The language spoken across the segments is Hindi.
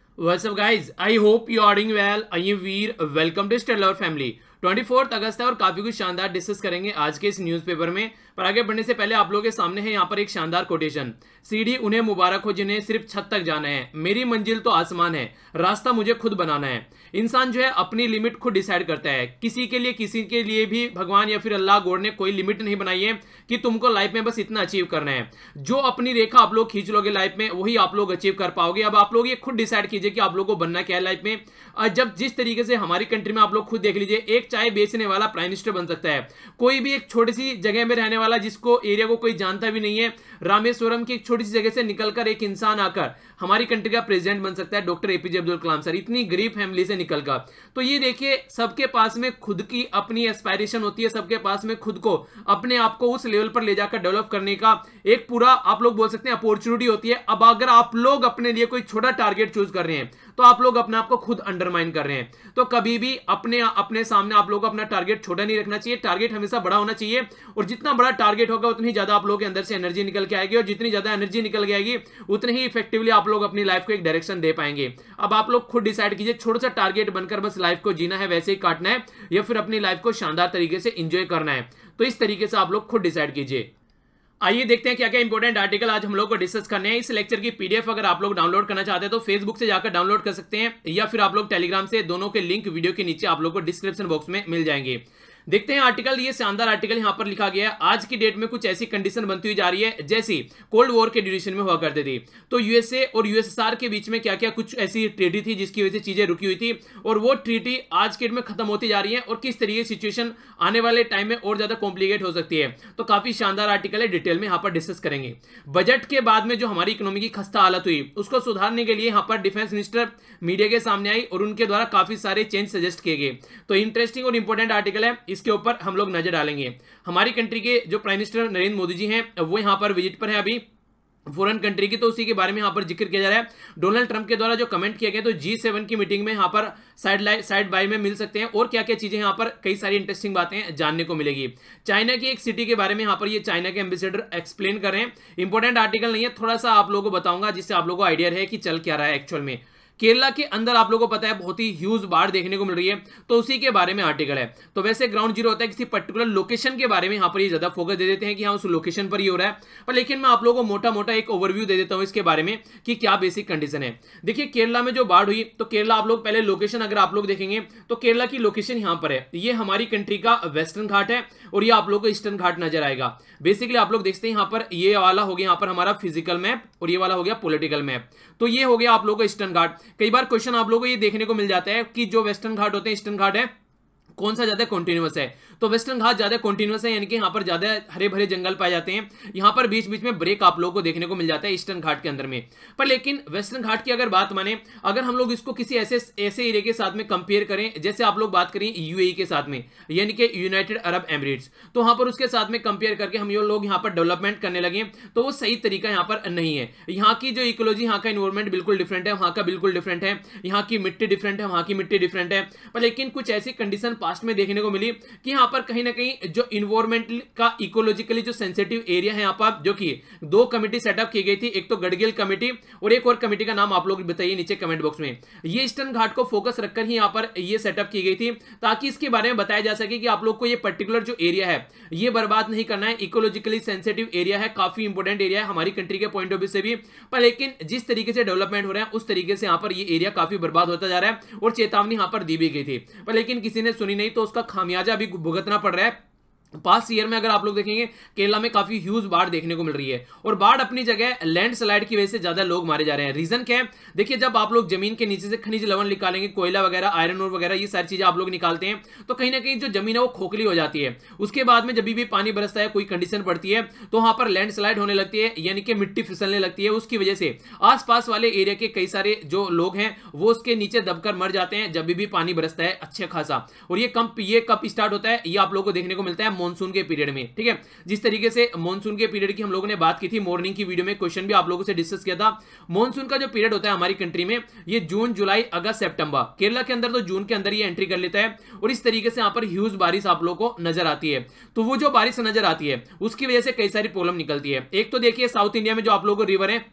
What's up guys? I hope you are doing well. I am Veer. Welcome to Stellar Family. 24 अगस्त है और काफी कुछ शानदार डिस्कस करेंगे आज के इस न्यूज़पेपर में। पर आगे बढ़ने से पहले आप लोगों के सामने है यहाँ पर एक शानदार कोटेशन। सीढ़ी उन्हें मुबारक हो जिन्हें सिर्फ छत तक जाना है, मेरी मंजिल तो आसमान है, रास्ता मुझे खुद बनाना है। इंसान जो है अपनी लिमिट खुद डिसाइड करता है। किसी के लिए भी भगवान या फिर अल्लाह गॉड ने कोई लिमिट नहीं बनाई है कि तुमको लाइफ में बस इतना अचीव करना है। जो अपनी रेखा आप लोग खींच लोगे लाइफ में वही आप लोग अचीव कर पाओगे। अब आप लोग ये खुद डिसाइड कीजिए कि आप लोग को बनना क्या है लाइफ में। जब जिस तरीके से हमारी कंट्री में आप लोग खुद देख लीजिए, एक चाय बेचने वाला प्राइम मिनिस्टर बन सकता है, कोई भी एक छोटी सी जगह में रहने वाला जिसको एरिया को कोई जानता भी नहीं है, रामेश्वरम की एक छोटी सी जगह से निकलकर एक इंसान आकर हमारी कंट्री का प्रेसिडेंट बन सकता है। Doctor APJ Abdul Kalam sir इतनी गरीब फैमिली से निकलकर। तो ये देखिए, सबके पास में खुद की अपनी एस्पायरेशन होती है, सबके पास में खुद को अपने आप को उस लेवल पर ले जाकर डेवलप करने का एक पूरा आप लोग बोल सकते हैं अपॉर्चुनिटी होती है। अब अगर आप लोग अपने लिए कोई छोटा टारगेट चूज कर रहे हैं तो आप लोग अपने आप को खुद अंडरमाइन कर रहे हैं। तो कभी भी अपने सामने आप लोगों को अपना टारगेट छोटा नहीं रखना चाहिए, टारगेट हमेशा बड़ा होना चाहिए। और जितना बड़ा टारगेट होगा उतनी ज्यादा आप लोगों के अंदर से एनर्जी निकल के आएगी, और जितनी ज्यादा एनर्जी निकल के आएगी उतनी ही इफेक्टिवली आप लोग अपनी लाइफ को एक डायरेक्शन दे पाएंगे। अब आप लोग खुद डिसाइड कीजिए, छोटा सा टारगेट बनकर बस लाइफ को जीना है, वैसे ही काटना है, या फिर अपनी लाइफ को शानदार तरीके से एंजॉय करना है। तो इस तरीके से आप लोग खुद डिसाइड कीजिए। आइए देखते हैं क्या क्या इंपॉर्टेंट आर्टिकल आज हम लोग को डिस्कस करने हैं। इस लेक्चर की पीडीएफ अगर आप लोग डाउनलोड करना चाहते हैं तो फेसबुक से जाकर डाउनलोड कर सकते हैं, या फिर आप लोग टेलीग्राम से, दोनों के लिंक वीडियो के नीचे आप लोग को डिस्क्रिप्शन बॉक्स में मिल जाएंगे। देखते हैं आर्टिकल। ये शानदार आर्टिकल यहां पर लिखा गया है, आज की डेट में कुछ ऐसी कंडीशन बनती हुई जा रही है जैसी कोल्ड वॉर के ड्यूरेशन में हुआ करती थी। तो यूएसए और यूएसएसआर के बीच में क्या क्या कुछ ऐसी ट्रीटी थी जिसकी वजह से चीजें रुकी हुई थी, और वो ट्रीटी आज के डेट में खत्म होती जा रही है, और किस तरीके की सिचुएशन आने वाले टाइम में और ज्यादा कॉम्प्लिकेट हो सकती है। तो काफी शानदार आर्टिकल है, डिटेल में यहां पर डिस्कस करेंगे। बजट के बाद में जो हमारी इकोनॉमी की खस्ता हालत हुई उसको सुधारने के लिए यहां पर डिफेंस मिनिस्टर मीडिया के सामने आई और उनके द्वारा काफी सारे चेंज सजेस्ट किए गए। तो इंटरेस्टिंग और इंपॉर्टेंट आर्टिकल है, इसके ऊपर हम लोग नजर डालेंगे। हमारी कंट्री के जो प्राइम मिनिस्टर नरेंद्र मोदी जी हैं वो यहां पर विजिट पर है अभी फॉरेन कंट्री की, तो उसी के बारे में यहां पर जिक्र किया जा रहा है। डोनाल्ड ट्रंप के द्वारा जो कमेंट किए गए तो G7 की मीटिंग में यहां पर साइड बाय में मिल सकते हैं, और क्या क्या चीजें यहां पर कई सारी इंटरेस्टिंग बातें जानने को मिलेगी। चाइना की एक सिटी के बारे में यहां पर ये चाइना के एम्बेसडर एक्सप्लेन कर रहे हैं। इंपॉर्टेंट आर्टिकल नहीं है, थोड़ा सा आप लोगों को बताऊंगा जिससे आप लोगों को आइडिया रहे कि चल क्या रहा है एक्चुअल में। केरला के अंदर आप लोगों को पता है बहुत ही ह्यूज बाढ़ देखने को मिल रही है, तो उसी के बारे में आर्टिकल है। तो वैसे ग्राउंड जीरो होता है किसी पर्टिकुलर लोकेशन के बारे में, यहां पर ये ज्यादा फोकस दे देते हैं कि हाँ उस लोकेशन पर ही हो रहा है, पर लेकिन मैं आप लोगों को मोटा मोटा एक ओवरव्यू दे देता हूं इसके बारे में कि क्या बेसिक कंडीशन है। देखिए केरला में जो बाढ़ हुई, तो केरला आप लोग पहले लोकेशन अगर आप लोग देखेंगे तो केरला की लोकेशन यहां पर है, ये हमारी कंट्री का वेस्टर्न घाट है, और ये आप लोग को ईस्टर्न घाट नजर आएगा। बेसिकली आप लोग देखते हैं यहां पर ये वाला हो गया यहां पर हमारा फिजिकल मैप, और ये वाला हो गया पॉलिटिकल मैप। तो ये हो गया आप लोगों को ईस्टर्न घाट। कई बार क्वेश्चन आप लोगों को ये देखने को मिल जाता है कि जो वेस्टर्न घाट होते हैं, ईस्टर्न घाट है, कौन सा ज्यादा कॉन्टिन्यूअस है। तो वेस्टर्न घाट ज्यादा कॉन्टिन्यूअस है, यानी कि यहां पर ज्यादा हरे भरे जंगल पाए जाते हैं। यहां पर बीच बीच में ब्रेक आप लोगों को देखने को मिल जाता है ईस्टर्न घाट के अंदर में। पर लेकिन वेस्टर्न घाट की अगर बात माने, अगर हम लोग इसको किसी ऐसे एरिया के साथ में कंपेयर करें, जैसे आप लोग बात करें यूएई के साथ में, यानी कि यूनाइटेड अरब एमिरेट्स, तो वहां पर उसके साथ में कंपेयर करके हम लोग यहां पर डेवलपमेंट करने लगे, तो वो सही तरीका यहां पर नहीं है। यहाँ की जो इकोलॉजी, यहाँ का इन्वायरमेंट बिल्कुल डिफरेंट है, वहां का बिल्कुल डिफरेंट है, यहाँ की मिट्टी डिफरेंट है, वहां की मिट्टी डिफरेंट है। पर लेकिन कुछ ऐसी कंडीशन पास्ट में देखने को मिली कि यहां पर कहीं ना कहीं जो इन्वायरमेंटल का इकोलॉजिकली जो सेंसिटिव एरिया है, यहां पर जो कि दो कमेटी सेटअप की गई थी, एक तो गडगिल कमेटी और एक और कमेटी का नाम आप लोग बताइए नीचे कमेंट बॉक्स में। ये ईस्टर्न घाट को फोकस रखकर ही यहां पर ये सेटअप की गई थी, ताकि इसके बारे में बताया जा सके कि आप लोग को ये पर्टिकुलर जो एरिया है ये बर्बाद नहीं करना है। इकोलॉजिकली सेंसिटिव एरिया है, काफी इंपोर्टेंट एरिया है हमारी कंट्री के पॉइंट ऑफ व्यू से भी, पर लेकिन जिस तरीके से डेवलपमेंट हो रहा है उस तरीके से यहां पर ये एरिया काफी बर्बाद होता जा रहा है, और चेतावनी यहां पर दी भी गई थी, पर लेकिन किसी ने सुनी नहीं, तो उसका खामियाजा भी भुगतना पड़ रहा है। पास्ट ईयर में अगर आप लोग देखेंगे केरला में काफी ह्यूज बाढ़ देखने को मिल रही है, और बाढ़ अपनी जगह लैंडस्लाइड की वजह से ज्यादा लोग मारे जा रहे हैं। रीजन क्या है? देखिए, जब आप लोग जमीन के नीचे से खनिज लवण निकालेंगे, कोयला वगैरह, आयरन ओर वगैरह, ये सारी चीजें आप लोग निकालते हैं, तो कहीं ना कहीं जो जमीन है वो खोखली हो जाती है। उसके बाद में जब भी पानी बरसता है, कोई कंडीशन पड़ती है, तो वहां पर लैंडस्लाइड होने लगती है, यानी कि मिट्टी फिसलने लगती है। उसकी वजह से आसपास वाले एरिया के कई सारे जो लोग हैं वो उसके नीचे दबकर मर जाते हैं जब भी पानी बरसता है अच्छा खासा। और ये कब स्टार्ट होता है, ये आप लोगों को देखने को मिलता है मानसून के पीरियड में। ठीक है, जिस तरीके से मॉनसून के पीरियड की हम लोगों ने बात की थी मॉर्निंग की वीडियो में, क्वेश्चन भी आप लोगों से डिस्कस किया था। मॉनसून का जो पीरियड होता है हमारी कंट्री में, ये जून, जुलाई, अगस्त, सितंबर, केरला के अंदर तो जून के अंदर ये एंट्री कर लेता है, और इस तरीके से यहां पर ह्यूज बारिश आप लोगों को नजर आती है। तो वो जो बारिश नजर आती है उसकी वजह से कई सारी प्रॉब्लम निकलती है। एक तो देखिए साउथ इंडिया में जो आप लोगों को रिवर है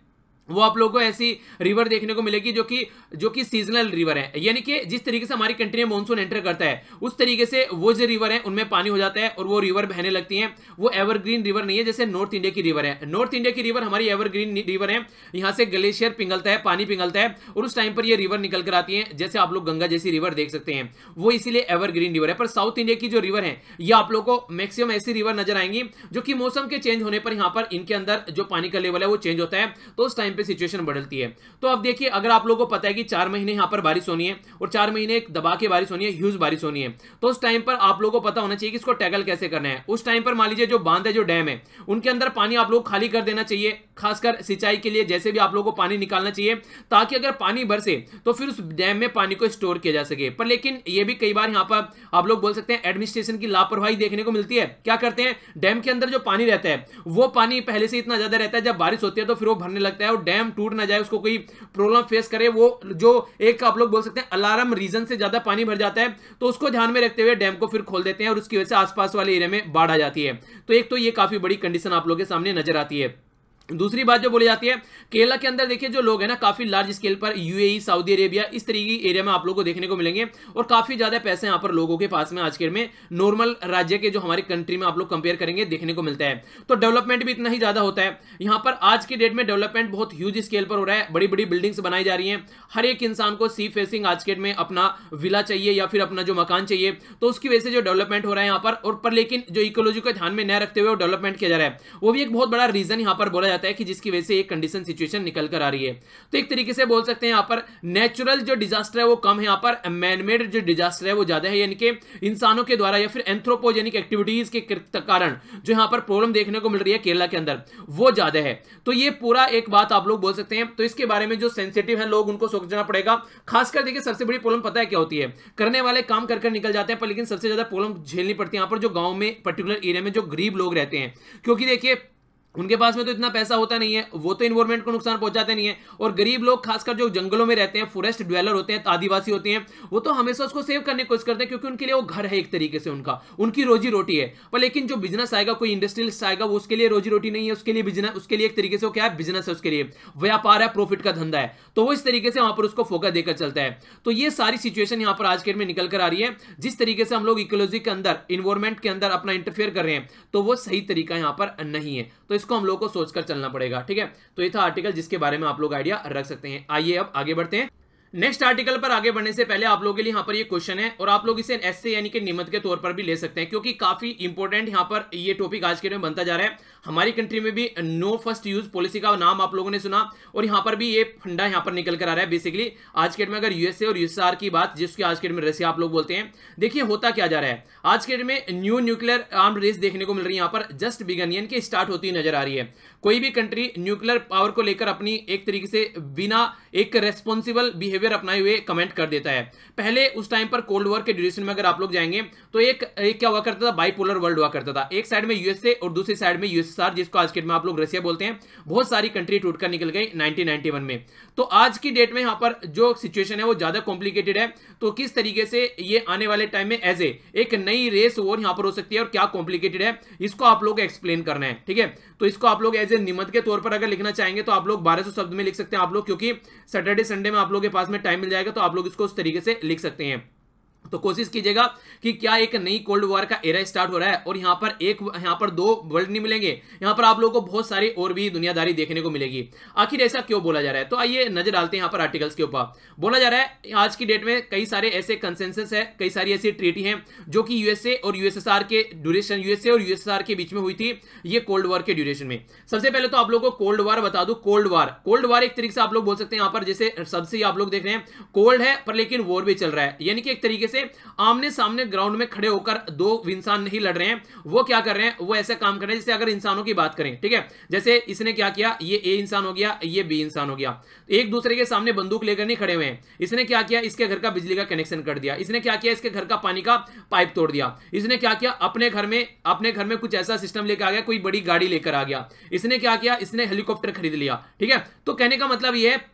वो आप लोगों को ऐसी रिवर देखने को मिलेगी जो कि सीजनल रिवर है, यानी कि जिस तरीके से हमारी कंट्री में मानसून एंटर करता है उस तरीके से वो जो रिवर है उनमें पानी हो जाता है और वो रिवर बहने लगती हैं। वो एवरग्रीन रिवर नहीं है जैसे नॉर्थ इंडिया की रिवर है। नॉर्थ इंडिया की रिवर हमारी एवरग्रीन रिवर है, यहाँ से ग्लेशियर पिघलता है, पानी पिघलता है और उस टाइम पर ये रिवर निकल कर आती है, जैसे आप लोग गंगा जैसी रिवर देख सकते हैं, वो इसीलिए एवरग्रीन रिवर है। पर साउथ इंडिया की जो रिवर है ये आप लोग को मैक्सिमम ऐसी रिवर नजर आएंगी जो कि मौसम के चेंज होने पर यहाँ पर इनके अंदर जो पानी का लेवल है वो चेंज होता है, तो उस टाइम पे सिचुएशन बदलती है। तो अब देखिए, अगर आप लोगों को पता है कि 4 महीने यहां पर बारिश होनी है और 4 महीने एक दबा के बारिश होनी है, ह्यूज बारिश होनी है, तो उस टाइम पर आप लोगों को पता होना चाहिए कि इसको टैकल कैसे करना है। उस टाइम पर मान लीजिए जो बांध है, जो डैम है, उनके अंदर पानी आप लोग खाली कर देना चाहिए, खासकर सिंचाई के लिए जैसे भी आप लोगों को पानी निकालना चाहिए, ताकि अगर पानी बरसे तो फिर उस डैम में पानी को स्टोर किया जा सके। पर लेकिन ये भी कई बार यहां पर आप लोग बोल सकते हैं एडमिनिस्ट्रेशन की लापरवाही देखने को मिलती है। क्या करते हैं, डैम के अंदर जो पानी रहता है वो पानी पहले से इतना ज्यादा रहता है, जब बारिश होती है तो फिर वो भरने लगता है और डैम टूट ना जाए, उसको कोई प्रॉब्लम फेस करे, वो जो एक आप लोग बोल सकते हैं अलार्म रीजन से ज्यादा पानी भर जाता है, तो उसको ध्यान में रखते हुए डैम को फिर खोल देते हैं और उसकी वजह से आसपास वाले एरिया में बाढ़ आ जाती है। तो एक तो ये काफी बड़ी कंडीशन आप लोगों के सामने नजर आती है। दूसरी बात जो बोली जाती है, केरला के अंदर देखिए जो लोग हैं ना, काफी लार्ज स्केल पर यूएई, सऊदी अरेबिया, इस तरीके की एरिया में आप लोगों को देखने को मिलेंगे और काफी ज्यादा पैसे यहाँ पर लोगों के पास में आज के में नॉर्मल राज्य के जो हमारी कंट्री में आप लोग कंपेयर करेंगे देखने को मिलता है। तो डेवलपमेंट भी इतना ही ज्यादा होता है यहाँ पर। आज की डेट में डेवलपमेंट बहुत ह्यूज स्केल पर हो रहा है, बड़ी बड़ी बिल्डिंग्स बनाई जा रही है। हर एक इंसान को सी फेसिंग आज के डेट में अपना विला चाहिए या फिर अपना जो मकान चाहिए, तो उसकी वजह से जो डेवलपमेंट हो रहा है यहाँ पर। और पर लेकिन जो इकोलॉजी को ध्यान में न रखते हुए डेवलपमेंट किया जा रहा है, वो भी एक बहुत बड़ा रीजन यहाँ पर बोला जाता है कि जिसकी वजह से एक कंडीशन सिचुएशन निकल कर आ रही है। तो एक तरीके से बोल सकते हैं यहाँ पर नेचुरल जो डिजास्टर है वो कम है, यहाँ पर मैनमेड जो डिजास्टर है वो ज्यादा है, यानी कि इंसानों के द्वारा या फिर एंथ्रोपोजेनिक एक्टिविटीज के कारण जो यहाँ पर प्रॉब्लम देखने को मिल रही है केरला के अंदर वो ज्यादा है। तो ये पूरा एक बात आप लोग बोल सकते हैं। तो इसके बारे में जो सेंसिटिव है लोग, उनको सोचना पड़ेगा। खासकर देखिए सबसे बड़ी प्रॉब्लम पता है क्या होती है, करने वाले काम कर निकल जाते हैं, पर लेकिन सबसे ज्यादा प्रॉब्लम झेलनी पड़ती है यहाँ पर जो गांव में पर्टिकुलर एरिया में जो गरीब लोग रहते हैं, क्योंकि देखिए उनके पास में तो इतना पैसा होता नहीं है, वो तो इन्वायरमेंट को नुकसान पहुंचाते नहीं है। और गरीब लोग खासकर जो जंगलों में रहते हैं, फॉरेस्ट ड्वेलर होते हैं, आदिवासी होते हैं, वो तो हमेशा उसको सेव करने की कोशिश करते हैं, क्योंकि उनके लिए वो घर है एक तरीके से, उनकी रोजी रोटी है। पर लेकिन जो बिजनेस आएगा, कोई इंडस्ट्रियलिस्ट आएगा, वो उसके लिए रोजी रोटी नहीं है, उसके लिए बिजनेस, उसके लिए एक तरीके से वो क्या है, बिजनेस है, उसके लिए व्यापार है, प्रॉफिट का धंधा है। तो वो इस तरीके से वहां पर उसको फोकस देकर चलता है। तो ये सारी सिचुएशन यहाँ पर आज के में निकल कर आ रही है। जिस तरीके से हम लोग इकोलॉजी के अंदर, इन्वायरमेंट के अंदर अपना इंटरफेयर कर रहे हैं, तो वो सही तरीका यहाँ पर नहीं है। तो इसको हम लोग को सोचकर चलना पड़ेगा, ठीक है। तो ये था आर्टिकल जिसके बारे में आप लोग आइडिया रख सकते हैं। आइए अब आगे बढ़ते हैं। नेक्स्ट आर्टिकल पर आगे बढ़ने से पहले आप लोगों के लिए यहाँ पर ये क्वेश्चन है और आप लोग इसे एस्से यानी कि निबंध के तौर पर भी ले सकते हैं, क्योंकि काफी इंपॉर्टेंट यहाँ पर ये टॉपिक आज के दिन बनता जा रहा है। हमारी कंट्री में भी नो फर्स्ट यूज पॉलिसी का नाम आप लोगों ने सुना और यहाँ पर भी ये फंडा यहाँ पर निकल कर आ रहा है। बेसिकली आज के डेट में अगर यूएसए और यूएसआर की बात, जिसकी आज के डेट में रशिया आप लोग बोलते हैं, देखिए होता क्या जा रहा है। आज के डेट में न्यू न्यूक्लियर आर्म रेस देखने को मिल रही है, यहाँ पर जस्ट बिगन यानी कि स्टार्ट होती नजर आ रही है। कोई भी कंट्री न्यूक्लियर पावर को लेकर अपनी एक तरीके से बिना एक रेस्पॉन्सिबल बिहेवियर अपनाए हुए कमेंट कर देता है। पहले उस टाइम पर कोल्ड वॉर के ड्यूरेशन में अगर आप लोग जाएंगे तो एक क्या हुआ करता था, बाइपोलर वर्ल्ड हुआ करता था। एक साइड में यूएसए और दूसरी साइड में यूएसएसआर, जिसको आज के डेट में आप लोग रशिया बोलते हैं। बहुत सारी कंट्री टूटकर निकल गई 1991 में। तो आज की डेट में यहाँ पर जो सिचुएशन है वो ज्यादा कॉम्प्लिकेटेड है। तो किस तरीके से ये आने वाले टाइम में एज एक नई रेस वॉर यहाँ पर हो सकती है और क्या कॉम्प्लिकेटेड है, इसको आप लोग एक्सप्लेन करना है, ठीक है। तो इसको आप लोग एज ए निबंध के तौर पर अगर लिखना चाहेंगे तो आप लोग 1200 शब्द में लिख सकते हैं आप लोग, क्योंकि सैटरडे संडे में आप लोग के पास में टाइम मिल जाएगा तो आप लोग इसको उस तरीके से लिख सकते हैं। तो कोशिश कीजिएगा कि क्या एक नई कोल्ड वॉर का एरा स्टार्ट हो रहा है और यहाँ पर दो वर्ल्ड नहीं मिलेंगे, यहाँ पर आप लोगों को बहुत सारी और भी दुनियादारी देखने को मिलेगी। आखिर ऐसा क्यों बोला जा रहा है, तो आइए नजर डालते हैं यहाँ पर आर्टिकल्स के ऊपर। बोला जा रहा है आज की डेट में कई सारे ऐसे कंसेंसस है, कई सारी ऐसी ट्रीटी हैं जो कि यूएसए और यूएसएसआर के ड्यूरेशन, यूएसए और यूएसएसआर के बीच में हुई थी ये कोल्ड वॉर के ड्यूरेशन में। सबसे पहले तो आप लोगों को कोल्ड वॉर बता दूं। कोल्ड वॉर एक तरीके से आप लोग बोल सकते हैं यहाँ पर, जैसे सबसे आप लोग देख रहे हैं कोल्ड है पर लेकिन वॉर भी चल रहा है, यानी कि एक तरीके से आमने सामने ग्राउंड में खड़े होकर दो इंसान नहीं लड़ रहे हैं, वो क्या कर रहे हैं, वो ऐसा काम कर रहे हैं जैसे अगर इंसानों की बात करें, ठीक है। जैसे इसने क्या किया, ये ए इंसान हो गया, ये बी इंसान हो गया, एक दूसरे के सामने बंदूक लेकर नहीं खड़े हुए हैं। इसने क्या किया, इसके घर का बिजली का कनेक्शन कर दिया, इसने क्या किया, इसके घर का पानी का पाइप तोड़ दिया, इसने क्या किया, अपने घर में कुछ ऐसा सिस्टम लेकर आ गया, कोई बड़ी गाड़ी लेकर आ गया, इसने क्या किया, इसने हेलीकॉप्टर खरीद लिया, ठीक है। तो कहने का मतलब यह है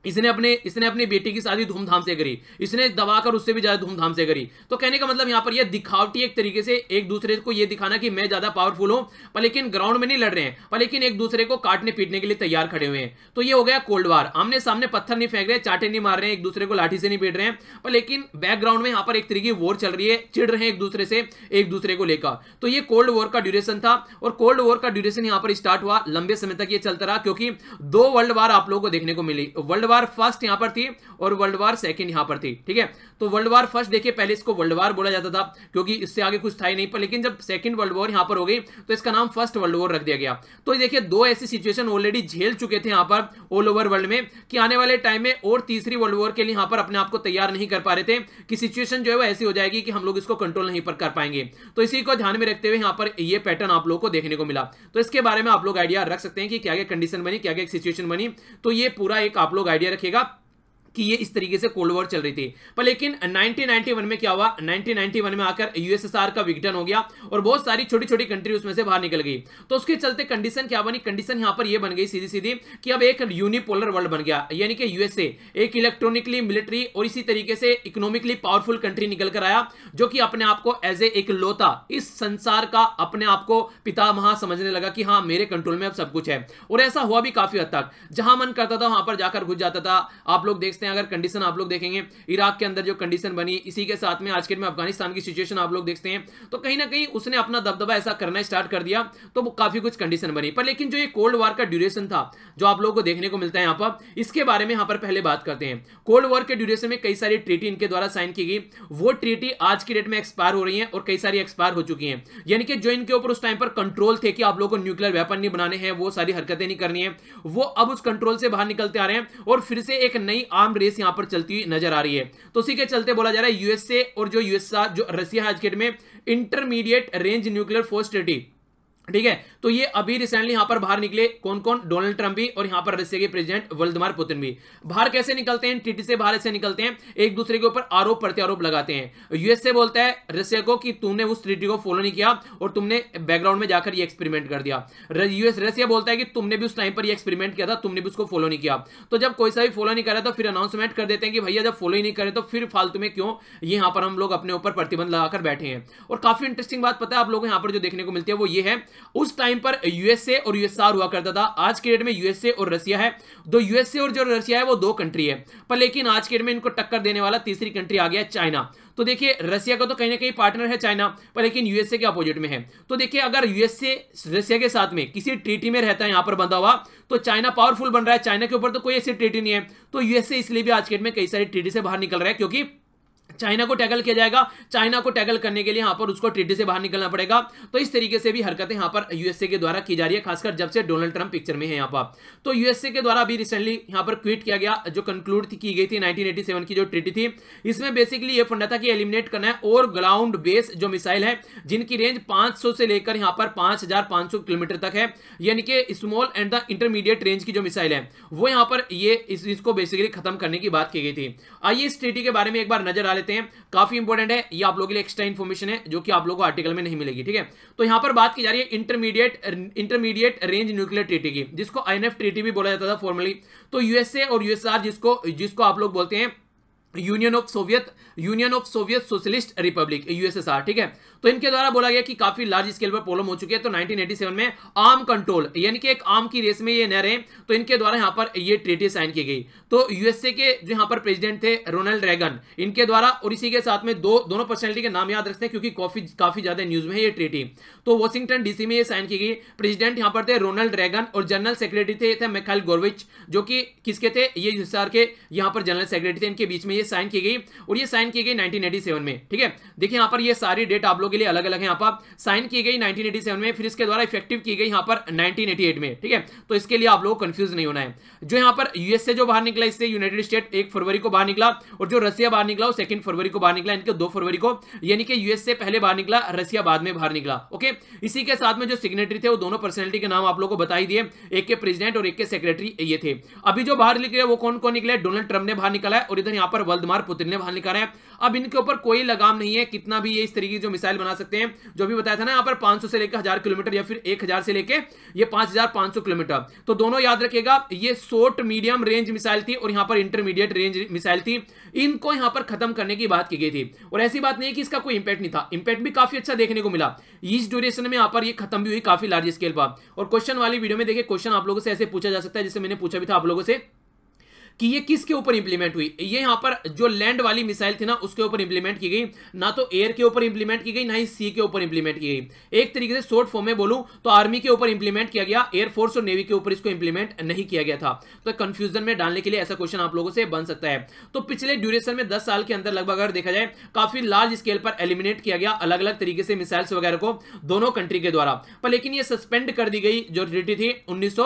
इसने अपनी बेटी की शादी धूमधाम से करी, इसने दबाकर उससे भी ज्यादा धूमधाम से करी। तो कहने का मतलब यहां पर यह दिखावटी एक तरीके से एक दूसरे को यह दिखाना कि मैं ज्यादा पावरफुल हूं, पर लेकिन ग्राउंड में नहीं लड़ रहे हैं, पर लेकिन एक दूसरे को काटने पीटने के लिए तैयार खड़े हुए हैं। तो ये हो गया कोल्ड वार। आमने सामने पत्थर नहीं फेंक रहे, चाटे नहीं मार रहे हैं, एक दूसरे को लाठी से नहीं पीट रहे हैं, पर लेकिन बैकग्राउंड में यहां पर एक तरीके की वॉर चल रही है, चिढ़ रहे हैं एक दूसरे से, एक दूसरे को लेकर। तो ये कोल्ड वॉर का ड्यूरेशन था, और कोल्ड वॉर का ड्यूरेशन यहां पर स्टार्ट हुआ, लंबे समय तक ये चलता रहा, क्योंकि 2 वर्ल्ड वार आप लोगों को देखने को मिली। वर्ल्ड वार फर्स्ट यहां पर थी और वर्ल्ड वार सेकंड यहां पर थी, ठीक है। तो वर्ल्ड वार फर्स्ट देखिए, पहले इसको वर्ल्ड वार बोला जाता था क्योंकि इससे आगे कुछ था ही नहीं, पर लेकिन जब सेकंड वर्ल्ड वॉर यहां पर हो गई तो इसका नाम फर्स्ट वर्ल्ड वॉर रख दिया गया। तो देखिए 2 ऐसी सिचुएशन ऑलरेडी झेल चुके थे यहां पर ऑल ओवर वर्ल्ड में, कि आने वाले टाइम में और तीसरी वर्ल्ड वॉर के लिए यहां पर अपने आप को तैयार नहीं कर पा रहे थे, कि सिचुएशन जो है वो ऐसी हो जाएगी कि हम लोग इसको कंट्रोल नहीं कर पाएंगे। तो इसी को ध्यान में रखते हुए यहां पर ये पैटर्न आप लोगों को देखने को मिला। तो इसके बारे में आप लोग आइडिया रख सकते हैं कि क्या क्या कंडीशन बनी, क्या क्या सिचुएशन बनी। तो ये पूरा एक आप लोग आइडिया रखिएगा कि ये इस तरीके से कोल्ड वॉर चल रही थी। पर लेकिन 1991 में क्या हुआ, 1991 में आकर यूएसएसआर का विघटन हो गया और बहुत सारी छोटी छोटी कंट्री उसमें से बाहर निकल गई। तो उसके चलते कंडीशन क्या बनी, कंडीशन यहां पर ये बन गई सीधी सीधी कि अब एक यूनिपोलर वर्ल्ड बन गया, यानी कि यूएसए एक इलेक्ट्रॉनिकली, मिलिट्री और इसी तरीके से इकोनॉमिकली पावरफुल कंट्री निकल कर आया, जो कि अपने आप को एज ए एक लौता इस संसार का अपने आप को पितामह समझने लगा कि हाँ मेरे कंट्रोल में अब सब कुछ है। और ऐसा हुआ भी काफी हद तक, जहां मन करता था वहां पर जाकर घुस जाता था। आप लोग देखते हैं, अगर कंडीशन आप लोग देखेंगे इराक के अंदर जो कंडीशन बनी, इसी के साथ में आज के में अफगानिस्तान की सिचुएशन आप लोग देखते हैं, तो कहीं ना कहीं उसने अपना दबदबा ऐसा करना स्टार्ट कर दिया, तो काफी कुछ कंडीशन बनी। पर लेकिन जो ये कोल्ड वॉर का ड्यूरेशन था जो आप लोगों को देखने को मिलता है यहां पर, इसके बारे में यहां पर पहले बात करते हैं। कोल्ड वॉर के ड्यूरेशन में कई सारी ट्रीटी इनके द्वारा साइन की गई, वो ट्रीटी आज की डेट में एक्सपायर हो रही है और कई सारी एक्सपायर हो चुकी हैं। यानी कि जो इनके ऊपर उस टाइम पर कंट्रोल थे कि आप लोगों को न्यूक्लियर वेपन नहीं बनाने हैं, वो सारी हरकतें नहीं करनी है, वो अब उस कंट्रोल से बाहर निकलते आ रहे हैं और फिर से एक नई आर्म रेस यहां पर चलती हुई नजर आ रही है। तो उसी के चलते बोला जा रहा है यूएसए और जो यूएसआर जो रसिया आज के डेट में intermediate range nuclear force treaty, ठीक है। तो ये अभी रिसेंटली यहां पर बाहर निकले, कौन कौन, डोनाल्ड ट्रंप भी और यहां पर रशिया के प्रेसिडेंट व्लादिमीर पुतिन भी। बाहर कैसे निकलते हैं, ट्रीटी से बाहर ऐसे निकलते हैं, एक दूसरे के ऊपर आरोप प्रत्यारोप लगाते हैं। यूएसए बोलता है रशिया को कि तुमने उस ट्रीटी को फॉलो नहीं किया और तुमने बैकग्राउंड में जाकर ये एक्सपेरिमेंट कर दिया। रशिया बोलता है कि तुमने भी उस टाइम पर ये एक्सपेरिमेंट किया था, तुमने भी उसको फॉलो नहीं किया। तो जब कोई सा भी फॉलो नहीं कर रहा तो फिर अनाउंसमेंट कर देते हैं कि भैया जब फॉलो ही नहीं करे तो फिर फालतू में क्यों ये यहां पर हम लोग अपने ऊपर प्रतिबंध लगाकर बैठे हैं। और काफी इंटरेस्टिंग बात पता है आप लोगों को यहां पर जो देखने को मिलती है वो ये है, उस टाइम पर यूएसए और यूएसआर हुआ करता था। आज के डेट में यूएसए और रशिया है, दो यूएसए और जो रशिया है वो 2 कंट्री है, पर लेकिन आज के डेट में इनको टक्कर देने वाला तीसरी कंट्री आ गया चाइना। तो देखिए रशिया का तो कहीं ना कहीं पार्टनर है चाइना, पर लेकिन यूएसए के अपोजिट में है। तो देखिए अगर यूएसए रशिया के साथ में किसी ट्रीटी में रहता है यहां पर बंधा हुआ, तो चाइना पावरफुल बन रहा है, चाइना के ऊपर तो कोई ऐसी ट्रीटी नहीं है। तो यूएसए इसलिए भी आज के डेट में कई सारी ट्रीटी से बाहर निकल रहा है, क्योंकि चाइना को टैकल किया जाएगा, चाइना को टैकल करने के लिए यहां पर उसको ट्रीटी से बाहर निकलना पड़ेगा। तो इस तरीके से भी हरकतें यहां पर यूएसए के द्वारा की जा रही है, खासकर जब से डोनाल्ड ट्रंप पिक्चर में है यहां पर। तो यूएसए के द्वारा अभी रिसेंटली यहां पर क्विट किया गया, जो कंक्लूड की गई थी 1987 की जो ट्रीटी थी। इसमें बेसिकली ये फंडा था कि एलिमिनेट करना है और ग्राउंड बेस जो मिसाइल है जिनकी रेंज 500 से लेकर यहां पर 5500 किलोमीटर तक है, यानी कि small and the intermediate range की जो मिसाइल है वो यहां पर ये इसको बेसिकली खत्म करने की बात की गई थी। आइए इस ट्रीटी के बारे में एक बार नजर आ लेते हैं, काफी इंपॉर्टेंट है, ये आप लोगों के लिए एक्स्ट्रा इंफॉर्मेशन है जो कि आप लोगों को आर्टिकल में नहीं मिलेगी, ठीक है। तो यहां पर बात की जा रही है इंटरमीडिएट रेंज न्यूक्लियर ट्रीटी की, जिसको आईएनएफ ट्रीटी भी बोला जाता था फॉर्मली। तो यूएसए और यूएसआर जिसको आप लोग बोलते हैं Union of Soviet Socialist Republic USSR, ठीक है। तो इनके द्वारा बोला गया कि काफी लार्ज स्केल पर प्रॉब्लम हो चुकी है, तो 1987 में आर्म कंट्रोल यानी कि एक आर्म की रेस में ये न रहे, तो इनके द्वारा यहां पर ये ट्रीटी साइन की गई। तो यूएसए के जो यहां पर प्रेसिडेंट थे रोनाल्ड रेगन, इनके द्वारा, और इसी के साथ में दोनों पर्सनैलिटी के नाम याद रखते हैं क्योंकि काफी ज्यादा न्यूज में है ये ट्रीटी। तो वॉशिंगटन डीसी में ये साइन की गई। प्रेसिडेंट यहां पर थे रोनाल्ड रेगन और जनरल सेक्रेटरी थे मिखाइल गोरविच, जो कि किसके थे, ये यूएसआर के यहां पर जनरल सेक्रेटरी थे। इनके बीच में ये साइन की गई और ये साइन की गई 1987 में, ठीक है। देखिए यहां पर ये सारी डेट आप लोगों के लिए अलग अलग है, यहां पर साइन की गई 1987 में, फिर इसके द्वारा इफेक्टिव की गई यहां पर 1988 में, ठीक है। तो इसके लिए आप लोगों को कंफ्यूज नहीं होना है। जो यहां पर यूएसए जो बाहर निकला, इससे यूनाइटेड स्टेट 1 फरवरी को बाहर निकला, और जो रशिया बाहर निकला वो 2 फरवरी को बाहर निकला, इनके 2 फरवरी को, यानी कि यूएसए पहले बाहर निकला, रशिया बाद में बाहर निकला, ओके। इसी के साथ में जो सिग्नेटरी थे वो दोनों पर्सनैलिटी के नाम आप लोगों को बता ही दिए, एक के प्रेसिडेंट और एक के सेक्रेटरी ये थे। अभी जो बाहर निकले वो कौन कौन निकले, डोनाल्ड ट्रंप ने बाहर निकाला है, और इधर यहां पर व्लादिमीर पुतिन ने बाहर निकाला है। अब इनके ऊपर कोई लगाम नहीं है, कितना भी ये इस तरीके की जो मिसाइल बना सकते हैं, जो भी बताया था ना यहाँ पर 500 से लेकर 1000 किलोमीटर या फिर 1000 से लेकर ये 5500 किलोमीटर। तो दोनों याद रखिएगा, ये शॉर्ट मीडियम रेंज मिसाइल थी और यहाँ पर इंटरमीडिएट रेंज मिसाइल थी। इनको यहाँ पर खत्म करने की बात की गई थी और ऐसी बात नहीं है कि इसका कोई इंपैक्ट नहीं था, इंपैक्ट भी काफी अच्छा देखने को मिला। इस ड्यूरेशन में यहाँ पर ये खत्म भी हुई काफी लार्ज स्केल पर। और क्वेश्चन वाली वीडियो में देखिए, क्वेश्चन आप लोगों से ऐसे पूछा जा सकता है, जैसे मैंने पूछा भी था आप लोगों से कि ये किसके ऊपर इंप्लीमेंट हुई। ये यहां पर जो लैंड वाली मिसाइल थी ना उसके ऊपर इंप्लीमेंट की गई, ना तो एयर के ऊपर इंप्लीमेंट की गई, ना ही सी के ऊपर इंप्लीमेंट की गई। एक तरीके से शॉर्ट फॉर्म में बोलूं तो आर्मी के ऊपर इंप्लीमेंट किया गया, एयरफोर्स और नेवी के ऊपर इसको इंप्लीमेंट नहीं किया गया था। तो कंफ्यूजन में डालने के लिए ऐसा क्वेश्चन आप लोगों से बन सकता है। तो पिछले ड्यूरेशन में 10 साल के अंदर लगभग अगर देखा जाए काफी लार्ज स्केल पर एलिमिनेट किया गया अलग अलग तरीके से मिसाइल्स वगैरह को दोनों कंट्री के द्वारा। पर लेकिन ये सस्पेंड कर दी गई जो ट्रीटी थी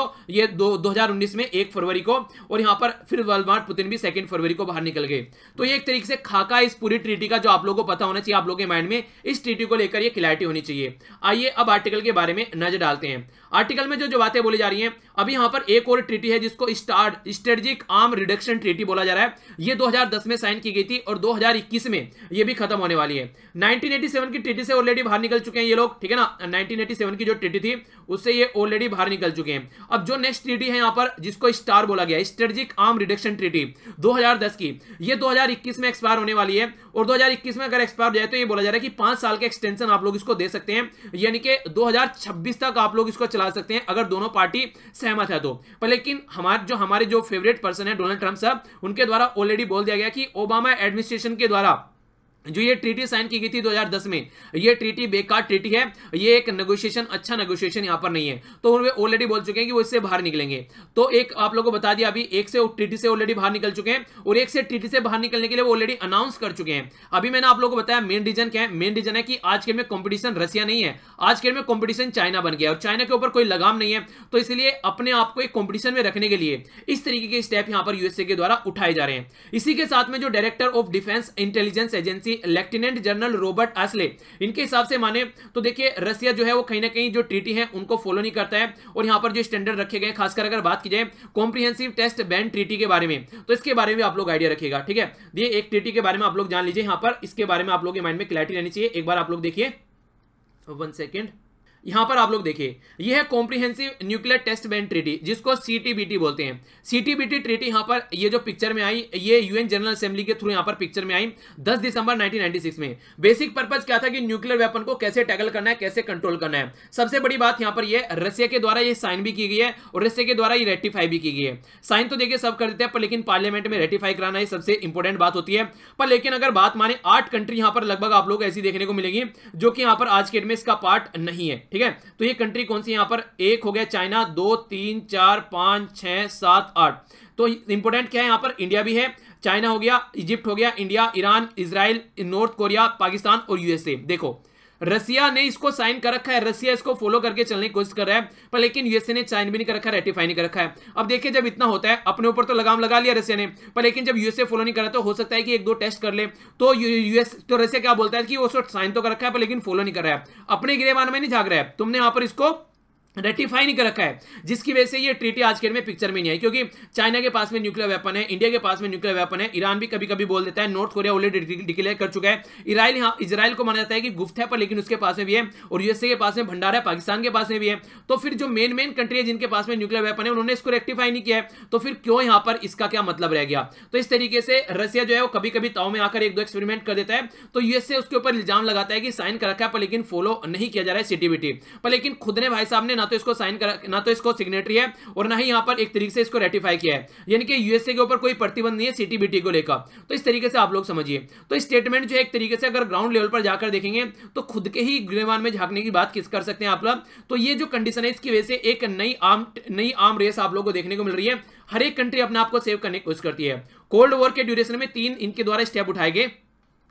2019 में 1 फरवरी को, और यहां पर फिर व्लादिमीर पुतिन 2 फरवरी को बाहर निकल गए। तो ये एक तरीके से खाका इस पूरी ट्रीटी का जो आप लोगों को पता होना चाहिए, आप लोगों के माइंड में इस ट्रीटी को लेकर ये क्लैरिटी होनी चाहिए। आइए अब आर्टिकल के बारे में नजर डालते हैं। आर्टिकल में जो बातें बोली जा रही हैं, अभी यहां पर एक और ट्रीटी है जिसको स्ट्रेटेजिक आर्म रिडक्शन ट्रीटी बोला जा रहा है। ये 2010 में साइन की गई थी और 2021 में ये भी खत्म होने वाली है। 1987 की ट्रीटी से ऑलरेडी बाहर निकल चुके हैं ये लोग, ठीक है ना। 1987 की जो ट्रीटी थी उससे ये ऑलरेडी बाहर निकल चुके हैं। अब जो नेक्स्ट ट्रीटी है यहां पर जिसको स्टार बोला गया, स्ट्रेटेजिक आर्म रिडक्शन ट्रीटी 2010 की, ये 2021 में एक्सपायर होने वाली है। और 2021 में अगर एक्सपायर हो जाए तो ये बोला जा रहा है कि 5 साल के एक्सटेंशन आप लोग इसको दे सकते हैं, यानी कि 2026 तक आप लोग इसको चला सकते हैं अगर दोनों पार्टी सहमत है तो। पर लेकिन हमारे जो फेवरेट पर्सन है डोनाल्ड ट्रंप साहब, उनके द्वारा ऑलरेडी बोल दिया गया कि ओबामा एडमिनिस्ट्रेशन के द्वारा जो ये ट्रीटी साइन की गई थी 2010 में, ये ट्रीटी बेकार ट्रीटी है, ये एक नेगोशिएशन अच्छा नेगोशिएशन यहां पर नहीं है। तो वे ऑलरेडी बोल चुके हैं कि वो इससे बाहर निकलेंगे। तो एक आप लोगों को बता दिया, अभी एक से ट्रीटी से ऑलरेडी बाहर निकल चुके हैं और एक से ट्रीटी से बाहर निकलने के लिए वो ऑलरेडी अनाउंस कर चुके हैं। अभी मैंने आप लोगों को बताया मेन रीजन क्या है। मेन रीजन है कि आज के में कंपटीशन रसिया नहीं है, आज के में कंपटीशन चाइना बन गया और चाइना के ऊपर कोई लगाम नहीं है। तो इसलिए अपने आप को एक कंपटीशन में रखने के लिए इस तरीके के स्टेप यहां पर यूएसए के द्वारा उठाए जा रहे हैं। इसी के साथ में जो director of Defence Intelligence Agency lieutenant general Robert Ashley, इनके हिसाब से माने तो देखिए रसिया जो है वो कहीं ना कहीं जो ट्रीटी है उनको फॉलो नहीं करता है। और यहां पर जो स्टैंडर्ड रखे गए, खासकर अगर बात की जाए कॉम्प्रिहेंसिव टेस्ट बैन ट्रीटी के बारे में, तो इसके बारे में आप लोग आइडिया रखिएगा, ठीक है। ये एक ट्रीटी के बारे में आप लोग जान लीजिए, यहां पर इसके बारे में आप लोग के माइंड में क्लैरिटी रहनी चाहिए। एक बार आप लोग देखिए, 1 सेकेंड, यहां पर आप लोग देखिए, यह है comprehensive nuclear test ban treaty, जिसको सीटीबीटी बोलते हैं। सीटीबीटी ट्रीटी यहां पर ये जो पिक्चर में आई, ये यूएन जनरल असेंबली के थ्रू यहां पर पिक्चर में आई 10 दिसंबर 1996 में। बेसिक पर्पस क्या था कि न्यूक्लियर वेपन को कैसे टैकल करना है, कैसे कंट्रोल करना है। सबसे बड़ी बात यहां पर ये रसिया के द्वारा ये साइन भी की गई है और रसिया के द्वारा ये रेटिफाई भी की गई है। साइन तो देखिए सब कर देते हैं, पर लेकिन पार्लियामेंट में रेटिफाई कराना ये सबसे इंपॉर्टेंट बात होती है। पर लेकिन अगर बात माने 8 कंट्री यहां पर लगभग आप लोग ऐसी देखने को मिलेगी जो कि यहां पर आज के डेट में इसका पार्ट नहीं है, ठीक है। तो ये कंट्री कौन सी, यहां पर एक हो गया चाइना, 2 3 4 5 6 7 8। तो इंपोर्टेंट क्या है, यहां पर इंडिया भी है, चाइना हो गया, इजिप्ट हो गया, India, Iran, Israel, North Korea, Pakistan और यूएसए। देखो रसिया ने इसको साइन कर रखा है, रसिया इसको फॉलो करके चलने की कोशिश कर रहा है, पर लेकिन यूएसए ने साइन भी नहीं कर रखा, रेटिफाई नहीं कर रखा है। अब देखिए जब इतना होता है, अपने ऊपर तो लगाम लगा लिया रसिया ने, पर लेकिन जब यूएसए फॉलो नहीं कर रहा तो हो सकता है कि 1-2 टेस्ट कर ले। तो तो रसिया क्या बोलता है कि वो साइन तो कर रखा है पर लेकिन फॉलो नहीं कर रहा है, अपने गिरेबान में नहीं झाग रहा है, तुमने यहां पर इसको रेटिफाई नहीं कर रखा है, जिसकी वजह से ये ट्रीटी आज के में पिक्चर में नहीं आई। क्योंकि चाइना के पास में न्यूक्लियर वेपन है, इंडिया के पास में न्यूक्लियर वेपन है, ईरान भी कभी कभी बोल देता है, नॉर्थ कोरिया ऑलरेडी डिक्लेयर कर चुका है, इजराइल को माना जाता है कि गुफ्त है पर लेकिन उसके पास में भी है, और यूएसए के पास में भंडार है, पाकिस्तान के पास में भी है। तो फिर जो मेन कंट्री है जिनके पास में न्यूक्लियर वेपन है उन्होंने इसको रेक्टिफाई नहीं किया है, तो फिर क्यों यहां पर इसका क्या मतलब रह गया। तो इस तरीके से रसिया जो है वो कभी कभी ताव में आकर 1-2 एक्सपेरिमेंट कर देता है, तो यूएसए उसके ऊपर इल्जाम लगाता है कि साइन कर रखा है पर लेकिन फॉलो नहीं किया जा रहा है सीटीबीटी। पर लेकिन खुद ने भाई साहब ने ना तो इसको साइन कर, ना तो इसको सिग्नेटरी है और ना ही यहां पर एक तरीके से इसको रेटिफाई किया है, यानी कि यूएसए के ऊपर कोई प्रतिबंध नहीं है सीटीबीटी को लेकर। तो इस तरीके से आप लोग समझिए, तो स्टेटमेंट जो है एक तरीके से अगर ग्राउंड लेवल पर जाकर देखेंगे तो खुद के ही गिरेबान में झांकने की बात किस कर सकते हैं आप लोग। तो ये जो कंडीशन है इसकी वजह से एक नई आर्म रेस आप लोगों को देखने को मिल रही है। हर एक कंट्री अपने आप को सेव करने की कोशिश करती है। कोल्ड वॉर के ड्यूरेशन में 3 इनके द्वारा स्टेप उठाए गए।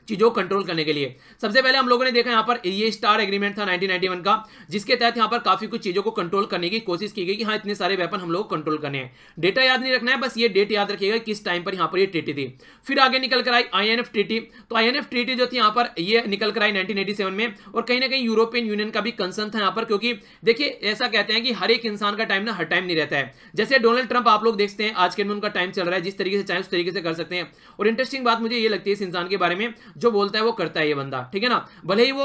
चीजों को कंट्रोल करने के लिए। सबसे पहले हम लोगों ने देखा यहाँ पर ये स्टार एग्रीमेंट था 1991 का, जिसके तहत यहाँ पर काफी कुछ चीजों को कंट्रोल करने की कोशिश की गई कि हाँ इतने सारे वेपन हम लोग कंट्रोल करने हैं। डेटा याद नहीं रखना है, बस ये डेट याद रखिएगा किस टाइम पर यहाँ पर ये ट्रीटी थी। फिर आगे निकल कर आई INF ट्रीटी। तो INF ट्रीटी जो थी यहाँ पर ये निकल कर आई 1987 में, और कहीं ना कहीं यूरोपियन यूनियन का भी कंसर्न था यहाँ पर, क्योंकि देखिए ऐसा कहते हैं कि हर एक इंसान का टाइम ना हर टाइम नहीं रहता है। जैसे डोनाल्ड ट्रंप आप लोग देखते हैं आज के दिन उनका टाइम चल रहा है, जिस तरीके से चाहे उस तरीके से कर सकते हैं। और इंटरेस्टिंग बात मुझे ये लगती है इस इंसान के बारे में, जो बोलता है वो करता है ये बंदा, ठीक है ना, भले ही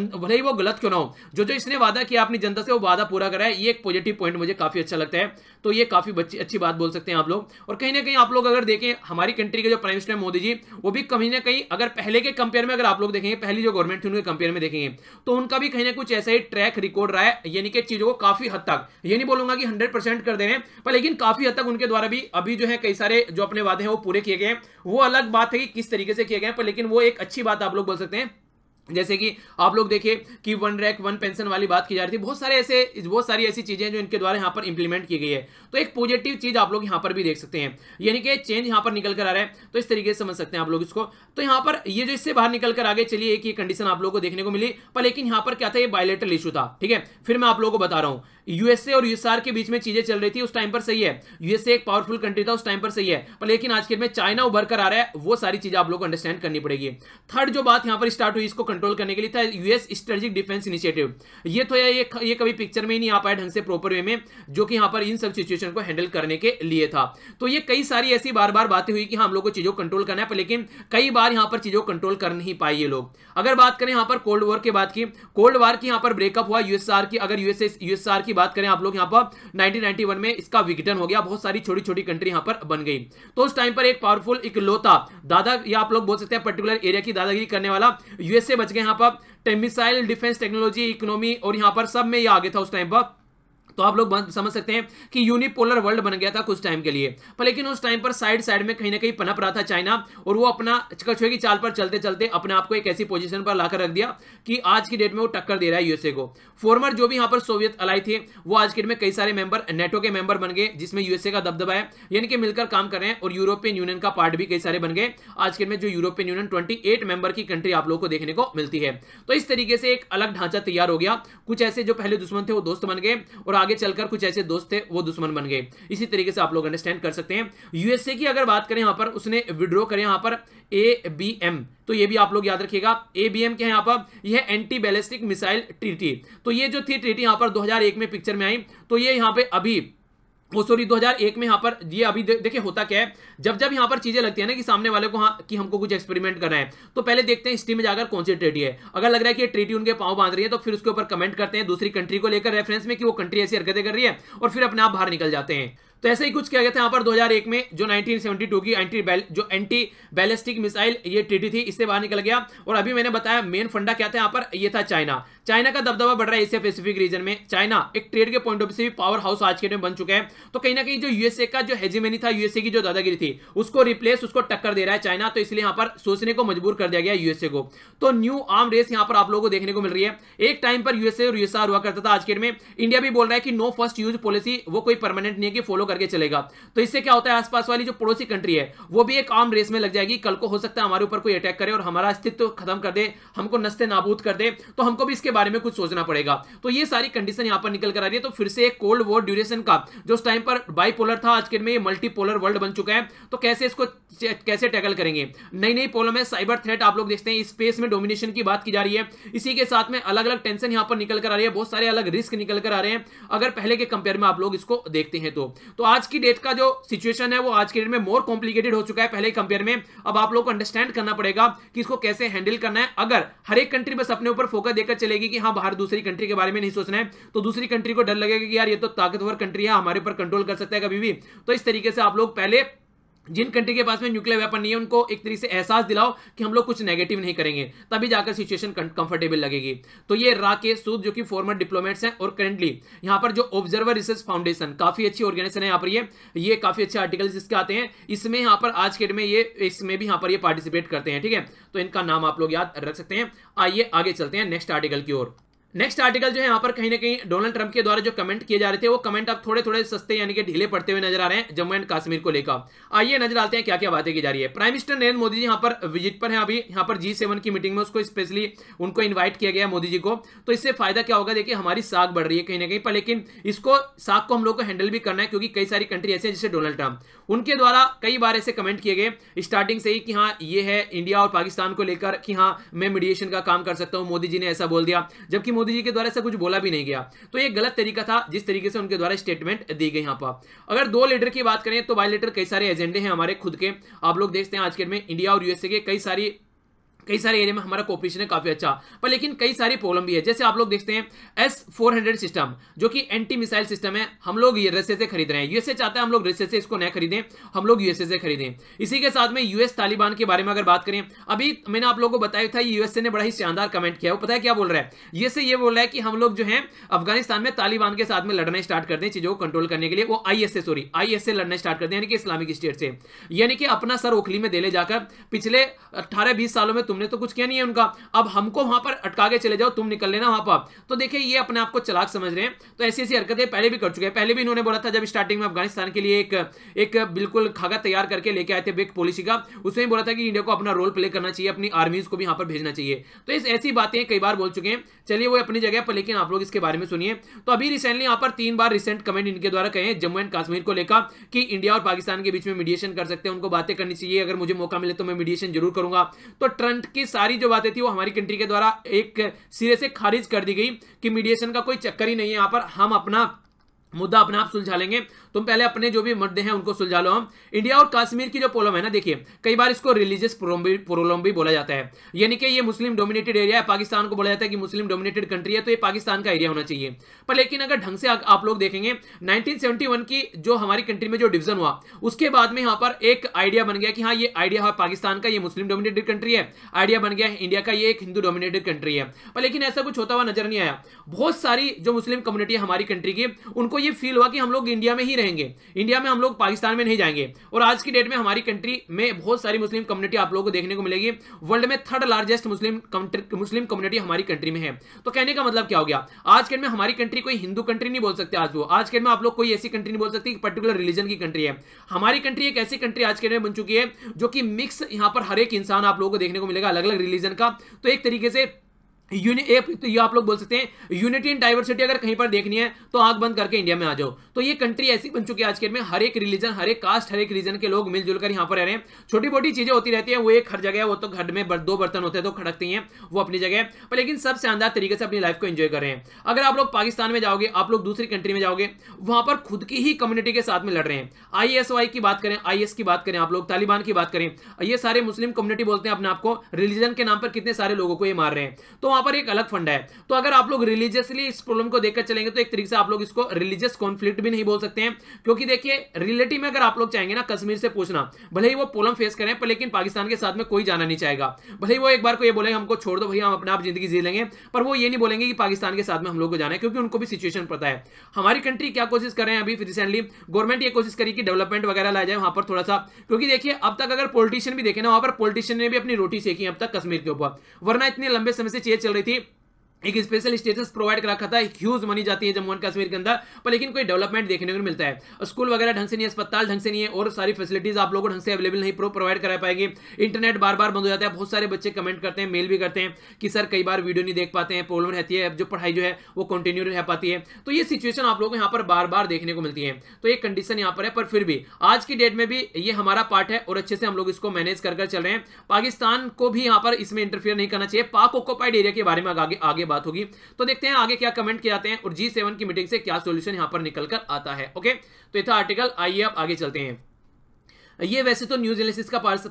वो गलत क्यों ना हो, जो इसने वादा किया अपनी जनता से वो वादा पूरा करा है। ये एक पॉजिटिव पॉइंट मुझे काफी अच्छा लगता है, तो ये काफी अच्छी बात बोल सकते हैं आप लोग। और कहीं ना कहीं आप लोग अगर देखें हमारी कंट्री के जो प्राइम मिनिस्टर मोदी जी, वो भी कहीं ना कहीं अगर पहले के कंपेयर में अगर आप लोग देखेंगे, पहली जो गवर्नमेंट थी उनके कंपेयर में देखेंगे, तो उनका भी कहीं ना कुछ ऐसा ही ट्रैक रिकॉर्ड रहा है, यानी कि चीजों को काफी हद तक, ये नहीं बोलूंगा कि 100% कर दे रहे हैं, पर लेकिन काफी हद तक उनके द्वारा भी अभी जो है कई सारे जो अपने वादे हैं वो पूरे किए गए। वो अलग बात है कि किस तरीके से किए गए, पर लेकिन वो एक अच्छी बात आप लोग बोल सकते हैं। जैसे कि आप लोग देखिए कि 1 रैंक 1 पेंशन वाली बात की जा रही थी, बहुत सारी ऐसी चीजें जो इनके द्वारा यहाँ पर इंप्लीमेंट की गई है। तो एक पॉजिटिव चीज आप लोग यहाँ पर भी देख सकते हैं, यानी कि चेंज यहाँ पर निकल कर आ रहा है। तो इस तरीके से समझ सकते हैं आप लोग इसको। तो यहाँ पर ये जो इससे बाहर निकल कर आगे चलिए, एक ये कंडीशन आप लोगों को देखने को मिली, पर लेकिन यहाँ पर क्या था, ये बायलैटरल इशू था, ठीक है। फिर मैं आप लोगों को बता रहा हूँ, यूएसए और यूएसआर के बीच में चीजें चल रही थी उस टाइम पर, सही है, यूएसए एक पावरफुल कंट्री था उस टाइम पर, सही है, पर लेकिन आज के में चाइना उभर कर आ रहा है, वो सारी चीजें आप लोगों को अंडरस्टैंड करनी पड़ेगी। थर्ड जो बात यहाँ पर स्टार्ट हुई इसको कंट्रोल करने के लिए था यूएस स्ट्रेटेजिक डिफेंस इनिशिएटिव। ये तो ये कभी पिक्चर में ही नहीं आ पाया ढंग से प्रॉपर वे में, जो कि यहाँ पर इन सब सिचुएशन को हैंडल करने के लिए था। तो ये कई सारी ऐसी बार बार बातें हुई कि हाँ हम लोग को चीजों को कंट्रोल करना है, पर लेकिन कई बार यहाँ पर चीजों को कंट्रोल कर नहीं पाए ये लोग। अगर बात करें यहाँ पर कोल्ड वॉर की बात की, कोल्ड वॉर की यहाँ पर ब्रेकअप हुआ यूएसआर की, अगर यूएसआर की बात करें आप लोग यहाँ पर 1991 में इसका विघटन हो गया, बहुत सारी छोटी छोटी कंट्री यहाँ पर बन गई। तो उस टाइम पर एक पावरफुल इकलौता दादा, या आप लोग बोल सकते हैं पर्टिकुलर एरिया की दादागिरी करने वाला यूएसए बच गए यहाँ पर। मिसाइल डिफेंस टेक्नोलॉजी इकोनॉमी और यहाँ पर सब में ये आगे था उस टाइम पर। तो आप लोग समझ सकते हैं कि यूनिपोलर वर्ल्ड बन गया था कुछ टाइम के लिए, पर लेकिन उस टाइम पर साइड में कहीं ना कहीं पनप रहा था चाइना, और वो अपना कछुए की चाल पर चलते चलते अपने आप को एक ऐसी पोजीशन पर लाकर रख दिया कि आज की डेट में वो टक्कर दे रहा है यूएसए को। फॉर्मर जो भी यहाँ पर सोवियत अलाई थे, वो आज की डेट में कई सारे मेंबर नेटो के मेंबर बन गए, जिसमें यूएसए का दबदबा है, यानी कि मिलकर काम कर रहे हैं, और यूरोपियन यूनियन का पार्ट भी कई सारे बन गए। आज के डेट में जो यूरोपियन यूनियन 28 मेंबर की कंट्री आप लोगों को देखने को मिलती है। तो इस तरीके से एक अलग ढांचा तैयार हो गया, कुछ ऐसे जो पहले दुश्मन थे वो दोस्त बन गए, और आगे चलकर कुछ ऐसे दोस्त थे वो दुश्मन बन गए। इसी तरीके से आप लोग अंडरस्टैंड कर सकते हैं। यूएसए की अगर बात करें यहाँ पर, उसने विड्रॉ करे यहाँ पर ABM, तो ये भी आप लोग याद रखिएगा। ABM क्या है यहाँ पर, यह एंटी बैलिस्टिक मिसाइल ट्रीटी। तो ये जो थी ट्रीटी यहाँ पर 2001 में पिक्चर में आई, तो ये यहाँ पे अभी 2001 में यहाँ पर ये अभी देखिए होता क्या है, जब यहाँ पर चीजें लगती है ना कि सामने वाले को हाँ कि हमको कुछ एक्सपेरिमेंट करना है, तो पहले देखते हैं हिस्ट्री में जाकर कौन सी ट्रीटी है। अगर लग रहा है कि ये ट्रीटी उनके पांव बांध रही है, तो फिर उसके ऊपर कमेंट करते हैं दूसरी कंट्री को लेकर रेफरेंस में कि वो कंट्री ऐसी हरकतें कर रही है, और फिर अपने आप बाहर निकल जाते हैं। तो ऐसा ही कुछ किया गया था यहाँ पर 2001 में, जो 1972 की एंटी बैलिस्टिक मिसाइल ये ट्रीटी थी, इससे बाहर निकल गया। और अभी मैंने बताया मेन फंडा क्या था यहाँ पर, ये था चाइना का दबदबा बढ़ रहा है एशिया पैसिफिक रीजन में। चाइना एक ट्रेड के पॉइंट ऑफ व्यू से भी पावर हाउस आज के टाइम बन चुका है। तो कहीं ना कहीं जो यूएसए का जो हेजिमनी था, यूएसए की जो दादागिरी थी, उसको रिप्लेस, उसको टक्कर दे रहा है चाइना। तो इसलिए यहाँ पर सोचने को मजबूर कर दिया गया यूएसए को। तो न्यू आर्म रेस यहाँ पर आप लोगों को देखने को मिल रही है। एक टाइम पर यूएसए और यूएसआर हुआ करता था, आज के में इंडिया भी बोल रहा है कि नो फर्स्ट यूज पॉलिसी वो कोई परमानेंट नहीं है कि फॉलो करके चलेगा। तो इससे क्या होता है, आसपास वाली जो पड़ोसी कंट्री है वो भी एक आर्म रेस में लग जाएगी। कल को हो सकता है हमारे ऊपर कोई अटैक करे और हमारा अस्तित्व खत्म कर दे, हमको नस्ते नाबूद कर दे, तो हमको भी इसके बारे में कुछ सोचना पड़ेगा। तो ये सारी कंडीशन यहां पर निकल कर आ रही है। तो फिर से एक कोल्ड वॉर ड्यूरेशन का जो उस टाइम पर बाइपोलर था, आज के में ये मल्टीपोलर वर्ल्ड बन चुका है। तो कैसे इसको कैसे टैकल करेंगे, नई नई प्रॉब्लम है, साइबर थ्रेट आप लोग देखते हैं, स्पेस में डोमिनेशन की बात की जा रही है। इसी के साथ में अलग अलग टेंशन यहां पर निकल कर आ रही है, बहुत सारे अलग रिस्क निकल कर आ रहे हैं अगर पहले के कंपेयर में आप लोग इसको देखते हैं तो आज की डेट का जो सिचुएशन है वो आज के डेट में मोर कॉम्प्लिकेटेड हो चुका है पहले कंपेयर में। अब आप लोग को अंडरस्टैंड करना पड़ेगा कि इसको कैसे हैंडल करना है। अगर हर एक कंट्री बस अपने ऊपर फोकस देकर चलेगी कि हाँ बाहर दूसरी कंट्री के बारे में नहीं सोचना है, तो दूसरी कंट्री को डर लगेगा कि यार ये तो ताकतवर कंट्री है, हमारे ऊपर कंट्रोल कर सकता है कभी भी। तो इस तरीके से आप लोग पहले जिन कंट्री के पास में न्यूक्लियर वेपन नहीं है उनको एक तरीके से एहसास दिलाओ कि हम लोग कुछ नेगेटिव नहीं करेंगे, तभी जाकर सिचुएशन कंफर्टेबल लगेगी। तो ये राकेश सूद जो कि फॉर्मर डिप्लोमेट्स हैं, और करंटली यहाँ पर जो ऑब्जर्वर रिसर्च फाउंडेशन काफी अच्छी ऑर्गेनाइजेशन है यहाँ पर, ये काफी अच्छे आर्टिकल्स इसके आते हैं, इसमें यहाँ पर आज के डेट में ये इसमें भी यहाँ पर ये पार्टिसिपेट करते हैं, ठीक है। तो इनका नाम आप लोग याद रख सकते हैं। आइए आगे चलते हैं नेक्स्ट आर्टिकल की ओर। नेक्स्ट आर्टिकल जो है यहाँ पर कहीं ना कहीं डोनाल्ड ट्रंप के द्वारा जो कमेंट किए जा रहे थे वो कमेंट अब थोड़े थोड़े सस्ते यानी कि ढीले पड़ते हुए नजर आ रहे हैं जम्मू एंड कश्मीर को लेकर। आइए नजर डालते हैं क्या क्या बातें की जा रही है। प्राइम मिनिस्टर नरेंद्र मोदी जी यहाँ पर विजिट पर हैं, अभी यहाँ पर G7 की मीटिंग में उसको स्पेशली उनको इन्वाइट किया गया मोदी जी को। तो इससे फायदा क्या होगा, देखिए हमारी साख बढ़ रही है कहीं ना कहीं पर, लेकिन इसको साख को हम लोग को हैंडल भी करना है क्योंकि कई सारी कंट्री ऐसे हैं जैसे डोनाल्ड ट्रंप, उनके द्वारा कई बार ऐसे कमेंट किए गए स्टार्टिंग से ही कि हाँ ये है इंडिया और पाकिस्तान को लेकर कि हाँ मैं मीडिएशन का काम कर सकता हूं, मोदी जी ने ऐसा बोल दिया, जबकि मोदी जी के द्वारा ऐसा कुछ बोला भी नहीं गया। तो ये गलत तरीका था जिस तरीके से उनके द्वारा स्टेटमेंट दी गई। यहां पर अगर दो लीडर की बात करें तो बायलेटरल कई सारे एजेंडे हैं हमारे खुद के, आप लोग देखते हैं आज के में इंडिया और यूएसए के कई सारे एरिया में हमारा कोऑपरेशन है काफी अच्छा, पर लेकिन कई सारी प्रॉब्लम भी है। जैसे आप लोग देखते हैं S-400 सिस्टम जो कि एंटी मिसाइल सिस्टम है, हम लोग रसिया से खरीद रहे हैं, यूएसए चाहता है हम लोग रसिया से इसको न खरीदें, हम लोग यूएसए से खरीदें। इसी के साथ में यूएस तालिबान के बारे में अगर बात करें, अभी मैंने आप लोगों को बताया था यूएसए ने बड़ा ही शानदार कमेंट किया, वो पता है क्या बोल रहा है, यूएसए ये बोल रहा है कि हम लोग जो है अफगानिस्तान में तालिबान के साथ में लड़ना स्टार्ट कर दें चीजों को कंट्रोल करने के लिए, वो आईएसए लड़ना स्टार्ट कर दें यानी कि इस्लामिक स्टेट से, यानी कि अपना सर ओखली में दे ले जाकर पिछले 18-20 सालों में तुमने तो कुछ किया नहीं है उनका, अब हमको वहां पर अटका के चले जाओ, तुम निकल लेना वहां पर। तो देखिए ये अपने आप को चालाक समझ रहे हैं, तो ऐसी ऐसी हरकतें पहले भी कर चुके हैं। पहले भी इन्होंने बोला था जब स्टार्टिंग में अफगानिस्तान के लिए एक बिल्कुल खाका तैयार करके लेके आए थे बिग पॉलिसी का, उसमें बोला था कि इंडिया को अपना रोल प्ले करना चाहिए, अपनी आर्मीज को भी यहां पर भेजना चाहिए। तो ऐसी बातें कई बार बोल चुके हैं, चलिए वो अपनी जगह पर, लेकिन आप लोग इसके बारे में सुनिए। तो अभी रिसेंटली यहां पर 3 बार रिसेंट कमेंट इनके द्वारा कहे जम्मू एंड कश्मीर को लेकर कि इंडिया और पाकिस्तान के बीच में मीडिएशन कर सकते हैं, उनको बातें करनी चाहिए, अगर मुझे मौका मिले तो मैं मीडिएशन जरूर करूंगा। तो ट्रंप की सारी जो बातें थी वो हमारी कंट्री के द्वारा एक सिरे से खारिज कर दी गई कि मीडिएशन का कोई चक्कर ही नहीं है, यहां पर हम अपना मुद्दा अपने आप सुलझा लेंगे, तुम पहले अपने जो भी मुद्दे हैं उनको सुलझा लो। हम इंडिया और कश्मीर की जो प्रॉब्लम है ना, देखिए कई बार इसको रिलीजियस प्रॉब्लम भी बोला जाता है, यानी कि ये मुस्लिम डोमिनेटेड एरिया है, पाकिस्तान को बोला जाता है कि मुस्लिम डोमिनेटेड कंट्री है, तो ये पाकिस्तान का एरिया होना चाहिए। पर लेकिन अगर ढंग से आप लोग देखेंगे 1971 की जो हमारी कंट्री में जो डिवीजन हुआ उसके बाद में यहां पर एक आइडिया बन गया कि हाँ ये आइडिया है पाकिस्तान का, ये मुस्लिम डोमिनेटेड कंट्री है, आइडिया बन गया इंडिया का ये एक हिंदू डोमिनेटेड कंट्री है। पर लेकिन ऐसा कुछ होता हुआ नजर नहीं आया। बहुत सारी जो मुस्लिम कम्युनिटी है हमारी कंट्री की, उनको ये फील हुआ कि हम लोग इंडिया में ही रहेंगे, इंडिया में हम लोग पाकिस्तान में नहीं जाएंगे। और आज की डेट में हमारी कंट्री में बहुत सारी मुस्लिम कम्युनिटी आप लोगों को देखने को मिलेगी, वर्ल्ड में 3rd लार्जेस्ट मुस्लिम कम्युनिटी हमारी कंट्री में है। तो कहने का मतलब क्या हो गया, आज के में हमारी कंट्री कोई हिंदू कंट्री नहीं बोल सकते, आज के में आप लोग कोई ऐसी कंट्री नहीं बोल सकते पर्टिकुलर रिलीजन की कंट्री है। हमारी कंट्री एक ऐसी कंट्री आज के में बन चुकी है जो कि मिक्स, यहां पर हर एक इंसान आप लोगों को देखने को मिलेगा अलग अलग रिलीजन का। तो एक तरीके से तो ये आप लोग बोल सकते हैं यूनिटी इन डाइवर्सिटी अगर कहीं पर देखनी है तो आंख बंद करके इंडिया में आ जाओ। तो ये कंट्री ऐसी बन चुकी है आज के में, हर एक रिलीजन, हर एक कास्ट, हर एक रीजन के लोग मिलजुल कर यहां पर रह रहे हैं। छोटी मोटी चीजें होती रहती है, वो एक हर जगह है, वो तो घर में 2 बर्तन होते हैं तो खड़कती हैं, वो अपनी जगह पर, लेकिन सब शानदार तरीके से अपनी लाइफ को एंजॉय कर रहे हैं। अगर आप लोग पाकिस्तान में जाओगे, आप लोग दूसरी कंट्री में जाओगे, वहां पर खुद की ही कम्युनिटी के साथ में लड़ रहे हैं। ISY की बात करें, IS की बात करें, आप लोग तालिबान की बात करें, ये सारे मुस्लिम कम्युनिटी बोलते हैं अपने आप को, रिलीजन के नाम पर कितने सारे लोगों को ये मार रहे हैं। तो वहां पर एक अलग फंडा है। तो अगर आप लोग रिलीजियसली इस प्रॉब्लम को देखकर चलेंगे तो एक तरीके से आप लोग इसको रिलीजियस कॉन्फ्लिक्ट भी नहीं बोल सकते हैं, क्योंकि देखिए रिलेटिव में अगर आप लोग चाहेंगे ना कश्मीर से पूछना, भले ही वो प्रॉब्लम फेस करें, पर लेकिन पाकिस्तान के साथ में कोई जाना नहीं चाहेगा। भले ही वो एक बार को ये बोलेंगे हमको छोड़ दो भैया, हम अपने आप जिंदगी जी लेंगे, पर वो ये नहीं बोलेंगे कि पाकिस्तान के साथ में हम लोग को जाना है, क्योंकि उनको भी सिचुएशन पता है। हमारी कंट्री क्या कोशिश कर रहे हैं, अभी रिसेंटली गवर्नमेंट ये कोशिश करी कि डेवलपमेंट वगैरह लाया जाए वहां पर थोड़ा सा, क्योंकि देखिए अब तक अगर पॉलिटिशियन भी देखे ना, वहां पर पॉलिटिशियन ने भी अपनी रोटी सेकी अब तक कश्मीर के ऊपर, वरना इतने लंबे समय से चीजें चल रही थी, एक स्पेशल स्टेटस प्रोवाइड कर रखा था, ह्यूज मनी जाती है जम्मू एंड कश्मीर के अंदर, पर लेकिन कोई डेवलपमेंट देखने को नहीं मिलता है। स्कूल वगैरह ढंग से नहीं है, अस्पताल ढंग से नहीं है, और सारी फैसिलिटीज आप लोगों को ढंग से अवेलेबल नहीं प्रोवाइड करा पाएंगे। इंटरनेट बार बार बंद हो जाता है, बहुत सारे बच्चे कमेंट करते हैं, मेल भी करते हैं कि सर कई बार वीडियो नहीं देख पाते हैं, प्रॉब्लम रहती है, जो पढ़ाई जो है वो कंटिन्यू रह पाती है। तो ये सिचुएशन आप लोगों को यहाँ पर बार बार देखने को मिलती है। तो ये कंडीशन यहाँ पर है, पर फिर भी आज की डेट में भी ये हमारा पार्ट है और अच्छे से हम लोग इसको मैनेज कर चल रहे हैं। पाकिस्तान को भी यहाँ पर इसमें इंटरफियर नहीं करना चाहिए। पाक ऑक्युपाइड एरिया के बारे में आगे बात होगी, तो देखते हैं आगे क्या कमेंट किए जाते हैं और G7 की मीटिंग से क्या सॉल्यूशन यहां पर निकल कर आता है। ओके, तो ये था आर्टिकल, आइए अब आगे चलते हैं। ये वैसे तो न्यूज एनालिसिस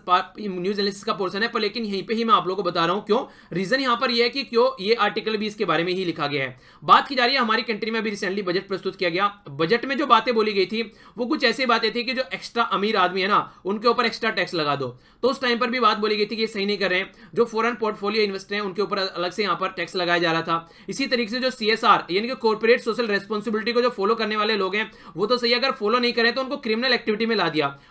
का पोर्शन है, पर लेकिन यहीं पे ही मैं आप लोगों को बता रहा हूं क्यों। रीजन यहां पर यह है कि क्यों ये आर्टिकल भी इसके बारे में ही लिखा गया है। बात की जा रही है हमारी कंट्री में अभी रिसेंटली बजट प्रस्तुत किया गया। बजट में जो बातें बोली गई थी वो कुछ ऐसी बातें थी कि जो एक्स्ट्रा अमीर आदमी है ना, उनके ऊपर एक्स्ट्रा टैक्स लगा दो। तो उस टाइम पर भी बात बोली गई थी कि सही नहीं कर रहे हैं, जो फॉरेन पोर्टफोलियो इन्वेस्टर हैं उनके ऊपर अलग से यहाँ पर टैक्स लगाया जा रहा था। इसी तरीके से जो CSR यानी कि कॉर्पोरेट सोशल रेस्पॉन्सिबिलिटी को जो फॉलो करने वाले लोग हैं वो तो सही, अगर फॉलो नहीं करें तो उनको क्रिमिनल एक्टिविटी में ला दिया। ऑलरेडी ये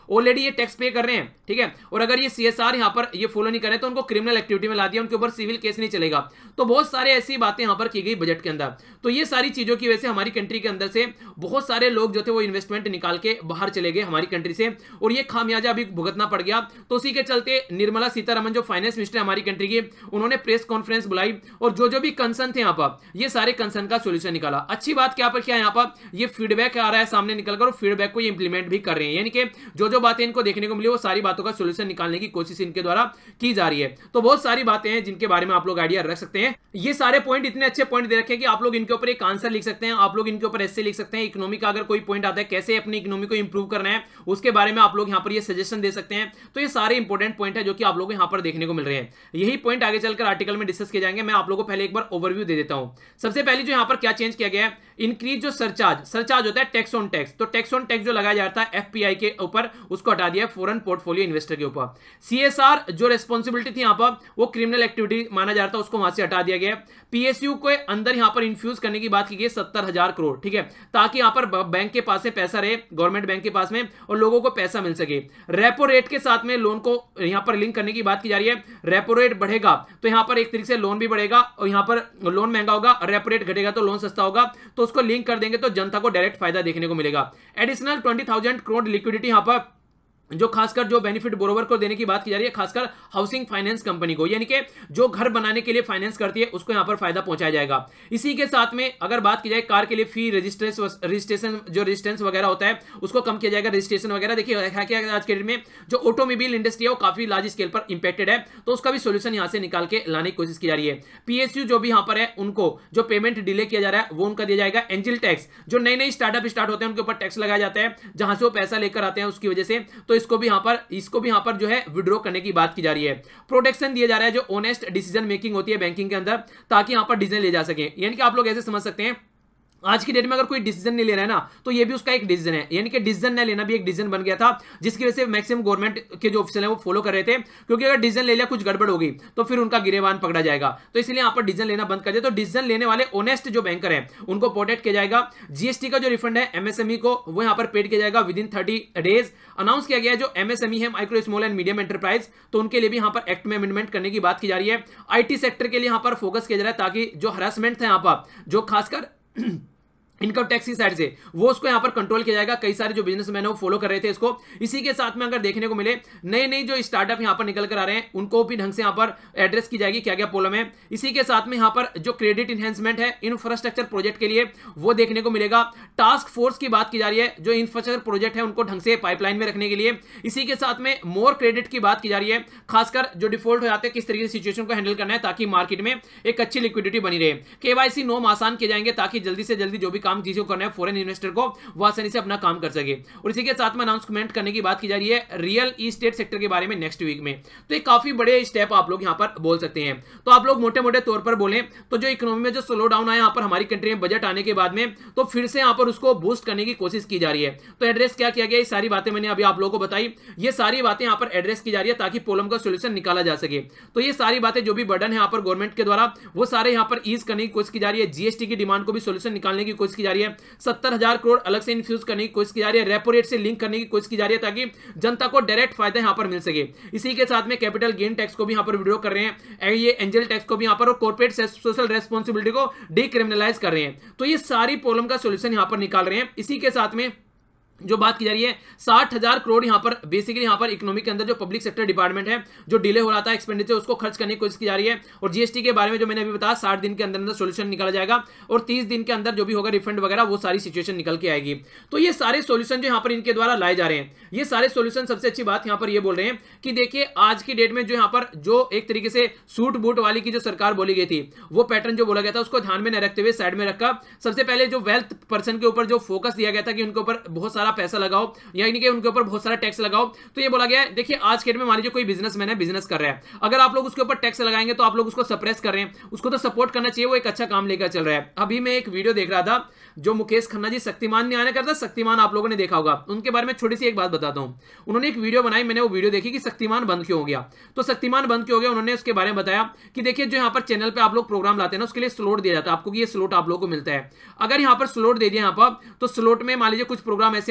ये टैक्स पे कर रहे हैं, ठीक है, और अगर ये CSR यहाँ पर ये फॉलो नहीं करें तो उनको क्रिमिनल एक्टिविटी में ला दिया, उनके ऊपर सिविल केस नहीं चलेगा। तो बहुत सारे ऐसी बातें यहाँ पर की गई बजट के अंदर। तो ये सारी चीजों की वजह से हमारी कंट्री के अंदर से बहुत सारे लोग जो थे वो इन्वेस्टमेंट निकाल के बाहर चले गए हमारी कंट्री से, और ये खामियाजा अभी भुगतना पड़ गया। तो उसी के चलते निर्मला सीतारमण जो फाइनेंस मिनिस्टर हमारी कंट्री की, उन्होंने प्रेस कॉन्फ्रेंस बुलाई और जो भी कंसर्न थे यहाँ पर, ये सारे कंसर्न का सोल्यूशन निकाला। अच्छी बात क्या पर क्या यहाँ पर ये फीडबैक आ रहा है सामने निकलकर, और फीडबैक को ये इंप्लीमेंट भी कर रहे हैं, यानी कि जो बातें इनको देखने को मिली वो सारी बातों का सोल्यूशन निकालने की कोशिश इनके द्वारा की जा रही है। तो बहुत सारी बातें हैं जिनके बारे में आप लोग आइडिया रख सकते हैं। ये सारे पॉइंट इतने अच्छे पॉइंट दे रखे हैं कि आप लोग इनके ऊपर एक आंसर लिख सकते हैं, आप लोग इनके ऊपर ऐसे लिख सकते हैं। इकोनॉमी का अगर कोई पॉइंट आता है, कैसे अपनी इकोनॉमी को इंप्रूव करना है, उसके बारे में आप लोग यहाँ पर ये सजेशन दे सकते हैं। तो ये सारे इंपॉर्टेंट पॉइंट है जो कि आप लोग यहाँ पर देखने को मिल रहे हैं। यही पॉइंट आगे चलकर आर्टिकल में डिस्कस किए जाएंगे। मैं आप लोगों को पहले एक बार ओवरव्यू दे देता हूं। सबसे पहले जो यहाँ पर क्या चेंज किया गया है, इंक्रीज जो सरचार्ज होता है टैक्स ऑन टैक्स, तो टैक्स ऑन टैक्स जो लगाया जाता है FPI के ऊपर, उसको हटा दिया फॉरेन पोर्टफोलियो इन्वेस्टर के ऊपर। CSR जो रेस्पॉन्सिबिलिटी थी यहाँ पर, वो क्रिमिनल एक्टिविटी माना जाता है, उसको वहां से हटा दिया गया। PSU को अंदर यहाँ पर इंफ्यूज करने की बात की गई 70,000 करोड़, ठीक है, ताकि यहाँ पर बैंक के पास से पैसा रहे, गवर्नमेंट बैंक के पास में, और लोगों को पैसा मिल सके। रेपो रेट के साथ में लोन को यहाँ पर लिंक करने की बात की जा रही है। रेपो रेट बढ़ेगा तो यहाँ पर एक तरीके से लोन भी बढ़ेगा, और यहाँ पर लोन महंगा होगा, रेपो रेट घटेगा तो लोन सस्ता होगा, तो उसको लिंक कर देंगे तो जनता को डायरेक्ट फायदा देखने को मिलेगा। एडिशनल 20,000 करोड़ लिक्विडिटी यहाँ पर जो खासकर जो बेनिफिट बोरोवर को देने की बात की जा रही है, खासकर हाउसिंग फाइनेंस कंपनी को, यानी कि जो घर बनाने के लिए फाइनेंस करती है उसको यहां पर फायदा पहुंचाया जाएगा। इसी के साथ में अगर बात की जाए कार के लिए फी रजिस्ट्रेशन जो रजिस्टेंस वगैरह होता है उसको कम किया जाएगा, रजिस्ट्रेशन वगैरह। देखिए आज के डेट में जो ऑटोमोबाइल इंडस्ट्री है वो काफी लार्ज स्केल पर इंपैक्टेड है, तो उसका भी सोल्यूशन यहां से निकाल के लाने की कोशिश की जा रही है। PSU जो भी यहां पर है उनको जो पेमेंट डिले किया जा रहा है वो उनका दिया जाएगा। एंजल टैक्स जो नई स्टार्टअप स्टार्ट होते हैं उनके ऊपर टैक्स लगाया जाता है, जहां से वो पैसा लेकर आते हैं उसकी वजह से, तो इसको भी यहां पर जो है विड्रॉ करने की बात की जा रही है। प्रोटेक्शन दिया जा रहा है जो ऑनेस्ट डिसीजन मेकिंग होती है बैंकिंग के अंदर, ताकि यहां पर डिसीजन ले जा सके। यानी कि आप लोग ऐसे समझ सकते हैं, आज की डेट में अगर कोई डिसीजन नहीं ले रहा है ना, तो ये भी उसका एक डिसीजन है, यानी कि डिसीजन न लेना भी एक डिसीजन बन गया था, जिसकी वजह से मैक्सिमम गवर्नमेंट के जो ऑफिसर है वो फॉलो कर रहे थे, क्योंकि अगर डिसीजन ले लिया कुछ गड़बड़ होगी तो फिर उनका गिरेबान पकड़ा जाएगा। तो इसलिए यहां पर डिसीजन लेना बंद कर दिया। तो डिसीजन लेने वाले ऑनेस्ट जो बैंकर हैं उनको प्रोटेक्ट किया जाएगा। GST का जो रिफंड है MSME को वो यहां पर पेड किया जाएगा विद इन 30 डेज। अनाउंस किया गया है जो MSME है, micro small and medium enterprise, तो उनके लिए भी यहां पर एक्ट में अमेंडमेंट करने की बात की जा रही है। IT सेक्टर के लिए यहां पर फोकस किया जा रहा है, ताकि जो हरासमेंट था यहां पर जो खासकर इनकम टैक्स की साइड से वो उसको यहां पर कंट्रोल किया जाएगा। कई सारे जो बिजनेसमैन है वो फॉलो कर रहे थे इसको। इसी के साथ में अगर देखने को मिले नए जो स्टार्टअप यहां पर निकल कर आ रहे हैं उनको भी ढंग से यहां पर एड्रेस की जाएगी, क्या क्या प्रॉब्लम है। इसी के साथ में यहां पर जो क्रेडिट इनहेंसमेंट है इंफ्रास्ट्रक्चर प्रोजेक्ट के लिए वो देखने को मिलेगा। टास्क फोर्स की बात की जा रही है, जो इंफ्रास्ट्रक्चर प्रोजेक्ट है उनको ढंग से पाइपलाइन में रखने के लिए। इसी के साथ में मोर क्रेडिट की बात की जा रही है, खासकर जो डिफॉल्ट हो जाते हैं किस तरीके से सिचुएशन को हैंडल करना है, ताकि मार्केट में एक अच्छी लिक्विडिटी बनी रहे। KYC नॉर्म आसान किए जाएंगे, ताकि जल्दी से जल्दी जो भी काम चीजों करना है इन्वेस्टर को वो आसानी से अपना काम कर सके। और इसी के साथ में अनाउंसमेंट करने की बात की जा रही है रियल एस्टेट सेक्टर के बारे में नेक्स्ट वीक में। तो ये काफी बड़े स्टेप आप लोग यहां पर बोल सकते हैं। तो आप लोग मोटे मोटे तौर पर बोलें तो जो इकोनॉमी में जो स्लो डाउन आया यहां पर हमारी कंट्री में बजट आने के बाद में, तो फिर से यहां पर उसको बूस्ट करने की कोशिश की जा रही है। तो एड्रेस क्या किया गया, ये सारी बातें मैंने अभी आप लोगों को बताई, ये सारी बातें यहां पर एड्रेस की जा रही है ताकि प्रॉब्लम का सोल्यूशन निकाला जा सके। तो ये सारी बातें जो भी बर्डन है यहां पर गवर्नमेंट के द्वारा वो सारे यहां पर ईज करने की कोशिश की जा रही है। GST की डिमांड को भी सोल्यूशन निकालने की कोशिश की जा रही है। 70,000 करोड़ अलग से इन्फ्यूज करने की कोशिश की जा रही है, रेपो रेट से लिंक करने की कोशिश की जा रही है, ताकि जनता को डायरेक्ट फायदा यहां पर मिल सके। इसी के साथ में कैपिटल गेन टैक्स को भी यहां पर विड्रॉ कर रहे हैं, ये एंजल टैक्स को भी यहां पर, और कॉर्पोरेट सोशल रेस्पॉन्सिबिलिटी को डिक्रिमिनलाइज कर रहे हैं। तो ये सारी प्रॉब्लम का सॉल्यूशन यहां पर निकाल रहे हैं। इसी के साथ में जो बात की जा रही है 60,000 करोड़ यहां पर बेसिकली यहां पर इकोनॉमी के अंदर जो पब्लिक सेक्टर डिपार्टमेंट है जो डिले हो रहा था एक्सपेंडिचर उसको खर्च करने की कोशिश की जा रही है। और GST के बारे में जो मैंने अभी बताया 60 दिन के अंदर सोल्यूशन निकाला जाएगा, और 30 दिन के अंदर जो भी होगा रिफंड वगैरह वो सारी सिचुएशन निकल के आएगी। तो ये सारे सोल्यूशन जो यहां पर इनके द्वारा लाए जा रहे हैं, ये सारे सोल्यूशन सबसे अच्छी बात यहां पर ये बोल रहे हैं कि देखिए आज की डेट में जो यहां पर जो एक तरीके से सूट बूट वाली की जो सरकार बोली गई थी वो पैटर्न जो बोला गया था उसको ध्यान में न रखते हुए साइड में रखा। सबसे पहले जो वेल्थ पर्सन के ऊपर जो फोकस दिया गया था कि उनके ऊपर बहुत सारा पैसा लगाओ, यानी कि उनके ऊपर बहुत सारा टैक्स लगाओ। तो ये बोला गया है देखिए आज के डेट में मान लीजिए कोई बिजनेसमैन है, बिजनेस कर रहा है, अगर आप लोग उसके ऊपर टैक्स लगाएंगे तो आप लोग उसको सप्रेस कर रहे हैं, उसको तो सपोर्ट करना चाहिए, वो एक अच्छा काम लेकर चल रहा है। अभी मैं एक वीडियो देख रहा था जो मुकेश खन्ना जी शक्तिमान ने आने करता, शक्तिमान आप लोगों ने देखा होगा, उनके बारे में छोटी सी एक बात बताता हूं। उन्होंने एक वीडियो बनाई, मैंने वो वीडियो देखी कि शक्तिमान बंद क्यों हो गया। तो शक्तिमान बंद क्यों हो गया उन्होंने उसके बारे में बताया कि देखिए जो यहाँ पर चैनल पे आप लोग प्रोग्राम लाते हैं ना उसके लिए स्लॉट दिया जाता है आपको, कि ये स्लॉट आप लोगों को मिलता है। अगर यहाँ पर स्लॉट दे दिया यहाँ पर तो स्लॉट में मान लीजिए कुछ प्रोग्राम ऐसे हैं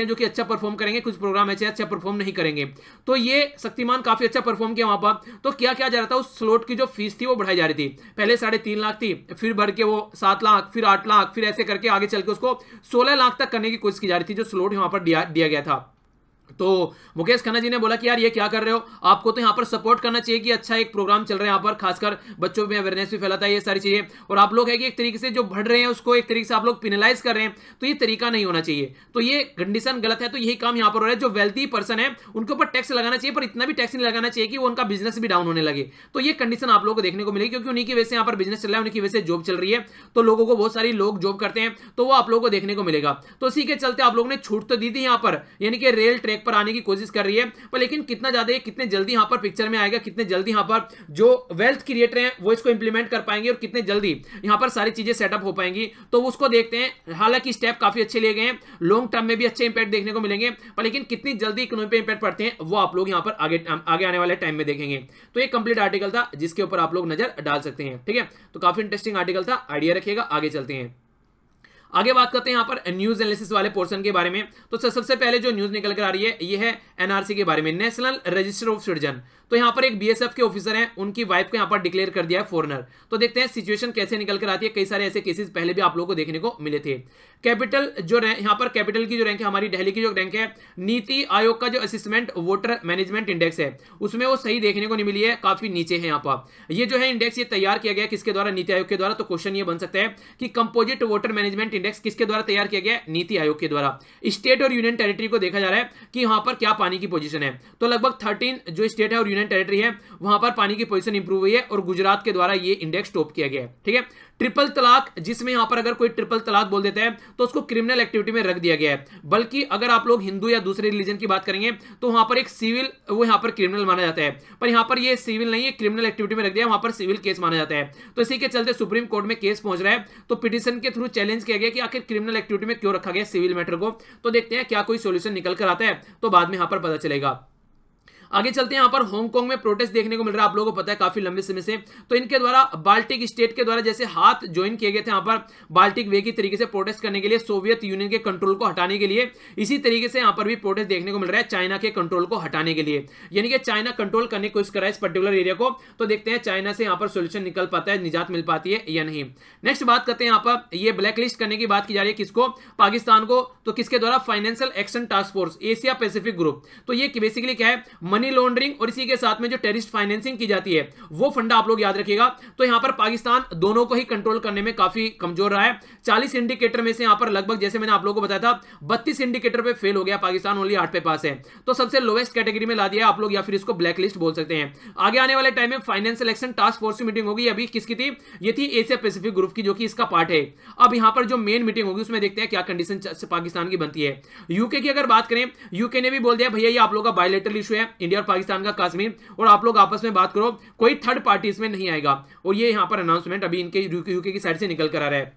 जो कि अच्छा परफॉर्म करेंगे, कुछ प्रोग्राम ऐसे अच्छा परफॉर्म नहीं करेंगे। तो ये शक्तिमान काफी अच्छा परफॉर्म किया वहां पर। तो क्या किया जा रहा था, उस स्लॉट की जो फीस थी वो बढ़ाई जा रही थी। पहले 3.5 लाख थी, फिर बढ़ के वो 7 लाख, फिर 8 लाख, फिर ऐसे करके आगे चल के उसको 16 लाख तक करने की कोशिश की जा रही थी, जो स्लॉट वहां पर दिया गया था। तो मुकेश खन्ना जी ने बोला कि यार ये क्या कर रहे हो, आपको तो यहाँ पर सपोर्ट करना चाहिए कि अच्छा एक प्रोग्राम चल रहा है यहाँ पर, खासकर बच्चों में अवेयरनेस भी फैलाता है, ये सारी चीजें, और आप लोग है कि एक तरीके से जो बढ़ रहे हैं उसको एक तरीके से आप लोग पिनलाइज कर रहे हैं, तो ये तरीका नहीं होना चाहिए। तो ये कंडीशन गलत है। तो यही काम यहाँ पर हो रहा है, जो वेल्थी पर्सन है उनके ऊपर टैक्स लगाना चाहिए, पर इतना भी टैक्स नहीं लगाना चाहिए कि वो उनका बिजनेस भी डाउन होने लगे। तो ये कंडीशन आप लोगों को देखने को मिलेगी, क्योंकि उन्हीं की वजह से यहाँ पर बिजनेस चल रहा है, उन्हीं की वजह से जॉब चल रही है। तो लोगों को, बहुत सारी लोग जॉब करते हैं, तो वो आप लोगों को देखने को मिलेगा। तो इसी के चलते आप लोगों ने छूट तो दी थी यहाँ पर, यानी कि रेल ट्रैक पर आने की कोशिश कर रही है, पर लेकिन कितना ज्यादा, कितने जल्दी यहां पर पिक्चर में आएगा, कितने जल्दी यहां पर जो वेल्थ क्रिएटर हैं वो इसको इंप्लीमेंट कर पाएंगे, और कितने जल्दी यहां पर सारी चीजें सेटअप हो पाएंगी, तो उसको देखते हैं। हालांकि स्टेप काफी अच्छे लिए गए हैं, लॉन्ग टर्म में भी अच्छे इंपैक्ट देखने को मिलेंगे, पर लेकिन कितनी जल्दी इकोनॉमी पे इंपैक्ट पड़ते हैं वो आप लोग यहां पर आगे आने वाले टाइम में देखेंगे। तो ये कंप्लीट आर्टिकल था जिसके ऊपर आप लोग नजर डाल सकते हैं। ठीक है, तो काफी इंटरेस्टिंग आर्टिकल था, आइडिया रखिएगा। आगे चलते हैं, आगे बात करते हैं यहाँ पर न्यूज एनालिसिस वाले पोर्शन के बारे में। तो सबसे पहले जो न्यूज निकल कर आ रही है ये है एनआरसी के बारे में, नेशनल रजिस्टर ऑफ सिटीजन। तो यहाँ पर एक बीएसएफ के ऑफिसर हैं, उनकी वाइफ को यहाँ पर डिक्लेयर कर दिया है फॉरेनर। तो देखते हैं सिचुएशन कैसे निकल कर आती है। कई सारे ऐसे केसेस पहले भी आप लोगों को देखने को मिले थे। कैपिटल जो यहाँ पर कैपिटल की जो रैंक है, हमारी दिल्ली की जो रैंक है, नीति आयोग का जो असेसमेंट वोटर मैनेजमेंट इंडेक्स है उसमें वो सही देखने को नहीं मिली है, काफी नीचे है यहाँ पर। ये जो है इंडेक्स ये तैयार किया गया किसके द्वारा, नीति आयोग के द्वारा। तो क्वेश्चन ये बन सकता है कि कंपोजिट वोटर मैनेजमेंट इंडेक्स किसके द्वारा तैयार किया गया, नीति आयोग के द्वारा। स्टेट और यूनियन टेरिटरी को देखा जा रहा है कि वहां पर क्या पानी की पोजीशन है। तो लगभग 13 जो स्टेट है और यूनियन टेरिटरी है वहां पर पानी की पोजीशन इंप्रूव हुई है, और गुजरात के द्वारा ये इंडेक्स टॉप किया गया है। ठीक है, ट्रिपल तलाक, जिसमें यहां पर अगर कोई ट्रिपल तलाक बोल देता है तो उसको क्रिमिनल एक्टिविटी में रख दिया गया है। बल्कि अगर आप लोग हिंदू या दूसरे रिलीजन की बात करेंगे तो वहां पर एक सिविल, वो यहां पर क्रिमिनल माना जाता है, पर यहां पर ये सिविल नहीं है, क्रिमिनल एक्टिविटी में रख दिया, वहां पर सिविल केस माना जाता है। तो इसी के चलते सुप्रीम कोर्ट में केस पहुंच रहा है। तो पिटीशन के थ्रू चैलेंज किया गया कि आखिर क्रिमिनल एक्टिविटी में क्यों रखा गया सिविल मैटर को। तो देखते हैं क्या कोई सोल्यूशन निकल कर आता है, तो बाद में यहां पर पता चलेगा। आगे चलते हैं, यहाँ पर हांगकांग में प्रोटेस्ट देखने को मिल रहा है, आप लोगों को पता है काफी लंबे समय से। तो इनके द्वारा बाल्टिक स्टेट के द्वारा जैसे हाथ ज्वाइन किए गए थे यहाँ पर बाल्टिक वे की तरीके से प्रोटेस्ट करने के लिए, सोवियत यूनियन के कंट्रोल को हटाने के लिए, इसी तरीके से यहाँ पर भी प्रोटेस्ट देखने को मिल रहा है चाइना के कंट्रोल को हटाने के लिए। यानी कि चाइना कंट्रोल करने की कोशिश कर रहा है इस पर्टिकुलर एरिया को। तो देखते हैं चाइना से यहाँ पर सोल्यूशन निकल पाता है, निजात मिल पाती है या नहीं। नेक्स्ट बात करते हैं, यहाँ पर ये ब्लैक लिस्ट करने की बात की जा रही है किसको, पाकिस्तान को। तो किसके द्वारा, financial action task force Asia Pacific group. तो ये बेसिकली क्या है, मनी लॉन्ड्रिंग और इसी के साथ में जो टेररिस्ट फाइनेंसिंग की जाती है वो फंडा आप लोग याद रखिएगा। तो यहां पर पाकिस्तान दोनों को ही कंट्रोल करने में काफी कमजोर रहा है। 40 इंडिकेटर में से यहां पर लगभग, जैसे मैंने आप लोगों को बताया था, 32 इंडिकेटर पे फेल हो गया पाकिस्तान, ओनली 8 पे पास है। तो सबसे लोवेस्ट कैटेगरी में ला दिया आप लोग, या फिर इसको ब्लैक लिस्ट बोल सकते हैं। आगे आने वाले टाइम में फाइनेंशियल एक्शन टास्क फोर्स की मीटिंग होगी, अभी किसकी थी, ये थी एशिया पैसिफिक ग्रुप की, जो कि इसका पार्ट है। अब यहां पर जो मेन मीटिंग होगी उसमें देखते हैं क्या कंडीशन पाकिस्तान की बनती है। यूके की अगर बात करें, यूके ने भी बोल दिया भैया ये आप लोग का बायलैटरल इशू है, इंडिया और पाकिस्तान का कश्मीर, और आप लोग आपस में बात करो, कोई थर्ड पार्टी इसमें नहीं आएगा। और ये यहां पर अनाउंसमेंट अभी इनके यूके की साइड से निकल कर आ रहा है।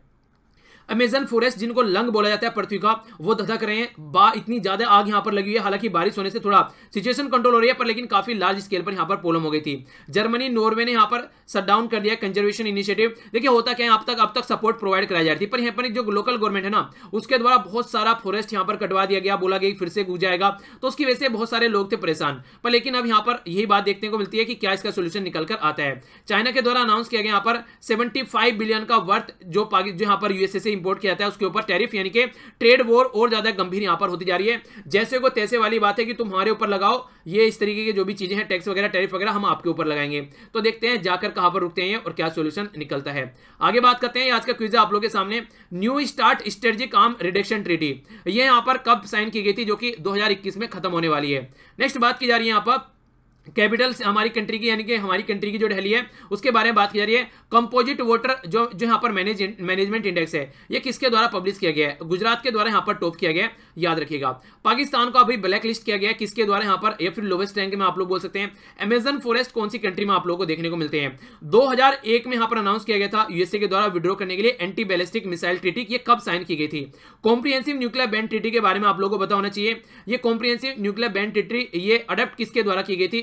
अमेजन फॉरेस्ट, जिनको लंग बोला जाता है पृथ्वी का, वो धधक रहे हैं। इतनी ज्यादा आग यहां पर लगी हुई है। हालांकि बारिश होने से थोड़ा सिचुएशन कंट्रोल हो रही है, पर लेकिन काफी लार्ज स्केल पर यहां पर प्रॉब्लम हो गई थी। जर्मनी, नॉर्वे ने यहां पर शट डाउन कर दिया कंजर्वेशन इनिशिएटिव। देखिए होता क्या है, अब तक सपोर्ट प्रोवाइड कराई जा रही थी, पर यहाँ पर जो लोकल गवर्नमेंट है ना, उसके द्वारा बहुत सारा फॉरेस्ट यहां पर कटवा दिया गया, बोला गया फिर से उग जाएगा। तो उसकी वजह से बहुत सारे लोग थे परेशान। पर लेकिन अब यहां पर यही बात देखने को मिलती है कि क्या इसका सोल्यूशन निकल कर आता है। चाइना के द्वारा अनाउंस किया गया यहाँ पर 75 बिलियन का वर्थ जो यहां पर यूएसए से इंपोर्ट किया जाता है उसके ऊपर टैरिफ, यानी कि ट्रेड वॉर और ज्यादा गंभीर यहां पर होती जा रही है। जैसे को तैसे वाली बात है कि तुम हमारे ऊपर लगाओ, ये इस तरीके की जो भी चीजें हैं, टैक्स वगैरह, टैरिफ वगैरह, हम आपके ऊपर लगाएंगे। तो देखते हैं जाकर कहां पर रुकते हैं और क्या सॉल्यूशन निकलता है। आगे बात करते हैं, आज का क्विज है आप लोगों के सामने, new START strategic arm reduction treaty, ये यहां पर कब साइन की गई थी, जो कि 2021 में खत्म होने वाली है। नेक्स्ट बात की जा रही है यहां पर कैपिटल हमारी कंट्री की, यानी कि हमारी कंट्री की जो दिल्ली है उसके बारे में बात की जा रही है। कंपोजिट वोटर जो यहाँ पर मैनेजमेंट इंडेक्स है, ये किसके द्वारा पब्लिश किया गया है, गुजरात के द्वारा यहाँ पर टॉप किया गया है, याद रखिएगा। पाकिस्तान को अभी ब्लैक लिस्ट किया गया है, किसके द्वारा यहाँ पर, या फिर लोवेस्ट रैंक में आप लोग बोल सकते हैं। अमेजन फॉरेस्ट कौन सी कंट्री में आप लोगों को देखने को मिलते हैं, 2001 में यहाँ पर अनाउंस किया गया था यूएसए के द्वारा विड्रॉ करने के लिए एंटी बैलिस्टिक मिसाइल ट्रीटी। ये कब साइन की गई थी। कॉम्प्रिहेंसिव न्यूक्लियर बैन ट्रीटी के बारे में आप लोगों को पता होना चाहिए। ये कॉम्प्रिहेंसिव न्यूक्लियर बैन ट्रीटी ये अडॉप्ट किसके द्वारा की गई थी,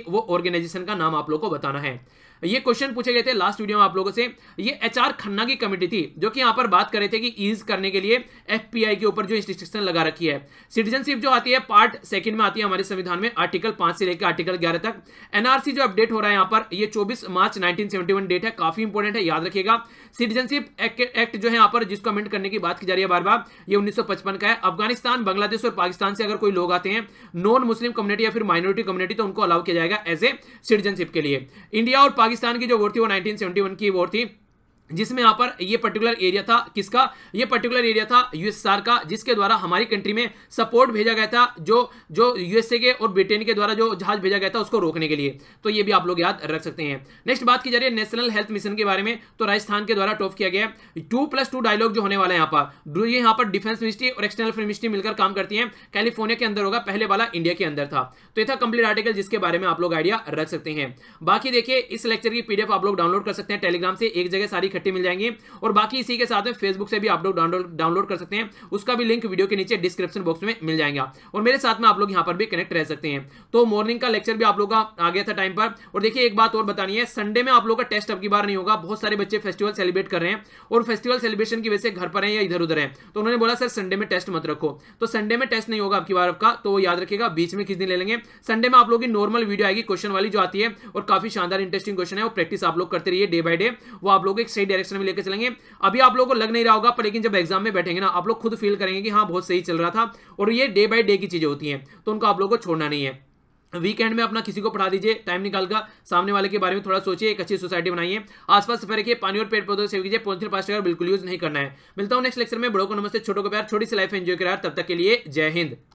वो ऑर्गेनाइजेशन का नाम आप लोग को बताना है। ये क्वेश्चन पूछे गए थे लास्ट वीडियो में आप लोगों से। ये एचआर खन्ना की कमेटी थी जो कि यहां पर बात कर रहे थे कि ईज करने के लिए एफपीआई के ऊपर जो इंस्ट्रिक्शन लगा रखी है। सिटीजनशिप जो आती है पार्ट सेकंड में आती है हमारे संविधान में, आर्टिकल 5 से लेकर आर्टिकल 11 तक। एनआरसी जो अपडेट हो रहा है यहां पर, ये 24 मार्च 1971 डेट है, काफी इंपॉर्टेंट है, याद रखिएगा। सिटीजनशिप एक्ट जो है यहां पर जिसको अमेंड करने की बात की जा रही है बार बार, ये 1955 का है। अफगानिस्तान, बांग्लादेश और पाकिस्तान से अगर कोई लोग आते हैं, नॉन मुस्लिम कम्युनिटी या फिर माइनॉरिटी कम्युनिटी, तो उनको अलाउ किया जाएगा एज ए सिटीजनशिप के लिए। इंडिया और पाकिस्तान की जो वोट थी वो 1971 की वोट थी, जिसमें यहां पर ये पर्टिकुलर एरिया था किसका, ये पर्टिकुलर एरिया था यूएसएसआर का, जिसके द्वारा हमारी कंट्री में सपोर्ट भेजा गया था जो यूएसए के और ब्रिटेन के द्वारा जो जहाज भेजा गया था उसको रोकने के लिए। तो ये भी आप लोग याद रख सकते हैं। नेक्स्ट बात की जा रही है नेशनल हेल्थ मिशन के बारे में, तो राजस्थान के द्वारा टॉप किया गया। 2+2 डायलॉग जो होने वाला है यहाँ पर डिफेंस मिनिस्ट्री और एक्सटर्नल अफेयर मिनिस्ट्री मिलकर काम करती है। कैलिफोर्निया के अंदर होगा, पहले वाला इंडिया के अंदर था। तो ये था कंप्लीट आर्टिकल जिसके बारे में आप लोग आइडिया रख सकते हैं। बाकी देखिए इस लेक्चर की पीडीएफ आप लोग डाउनलोड कर सकते हैं टेलीग्राम से, एक जगह सारी इकट्ठी मिल जाएंगी। और बाकी इसी के साथ में फेसबुक से भी आप लोग डाउनलोड कर सकते हैं, उसका भी लिंक वीडियो के नीचे डिस्क्रिप्शन बॉक्स में मिल जाएगा। और मेरे साथ में आप लोग यहां पर भी कनेक्ट रह सकते हैं। तो मॉर्निंग का लेक्चर भी आप लोग का आ गया था टाइम पर। और देखिए एक बात और बतानी है, संडे में आप लोग का टेस्ट अब की बार नहीं होगा। बहुत सारे बच्चे फेस्टिवल सेलिब्रेट कर रहे हैं और फेस्टिवल सेलिब्रेशन की वजह से घर पर हैं या इधर उधर हैं, तो उन्होंने बोला सर संडे में टेस्ट मत रखो। तो संडे में टेस्ट नहीं होगा अब की बार आपका, तो याद रखिएगा बीच में किस दिन ले लेंगे। संडे में आप लोग की नॉर्मल वीडियो आएगी क्वेश्चन वाली जो आती है, और काफी शानदार इंटरेस्टिंग क्वेश्चन है, वो प्रैक्टिस आप लोग करते रहिए डे बाय डे, वो आप लोग एक सही डायरेक्शन में लेकर चलेंगे। अभी आप लोग को लग नहीं रहा होगा, पर लेकिन जब एग्जाम में बैठेंगे ना आप लोग खुद फील करेंगे कि हाँ बहुत सही चल रहा था। और ये डे बाय डे की चीजें होती हैं, तो उनको आप लोग को छोड़ना नहीं है। वीकेंड में अपना किसी को पढ़ा दीजिए, टाइम निकालकर सामने वाले के बारे में थोड़ा सोचिए, एक अच्छी सोसाइटी बनाइए, आसपास सफाई रखिए, पानी और पेड़ पौधों से कीजिए, पॉलिथीन प्लास्टिक बिल्कुल यूज नहीं करना है। मिलता हूं नेक्स्ट लेक्चर में, बड़ों को नमस्ते, छोटों को प्यार, छोटी सी लाइफ एंजॉय करा। तब तक के लिए जय हिंद।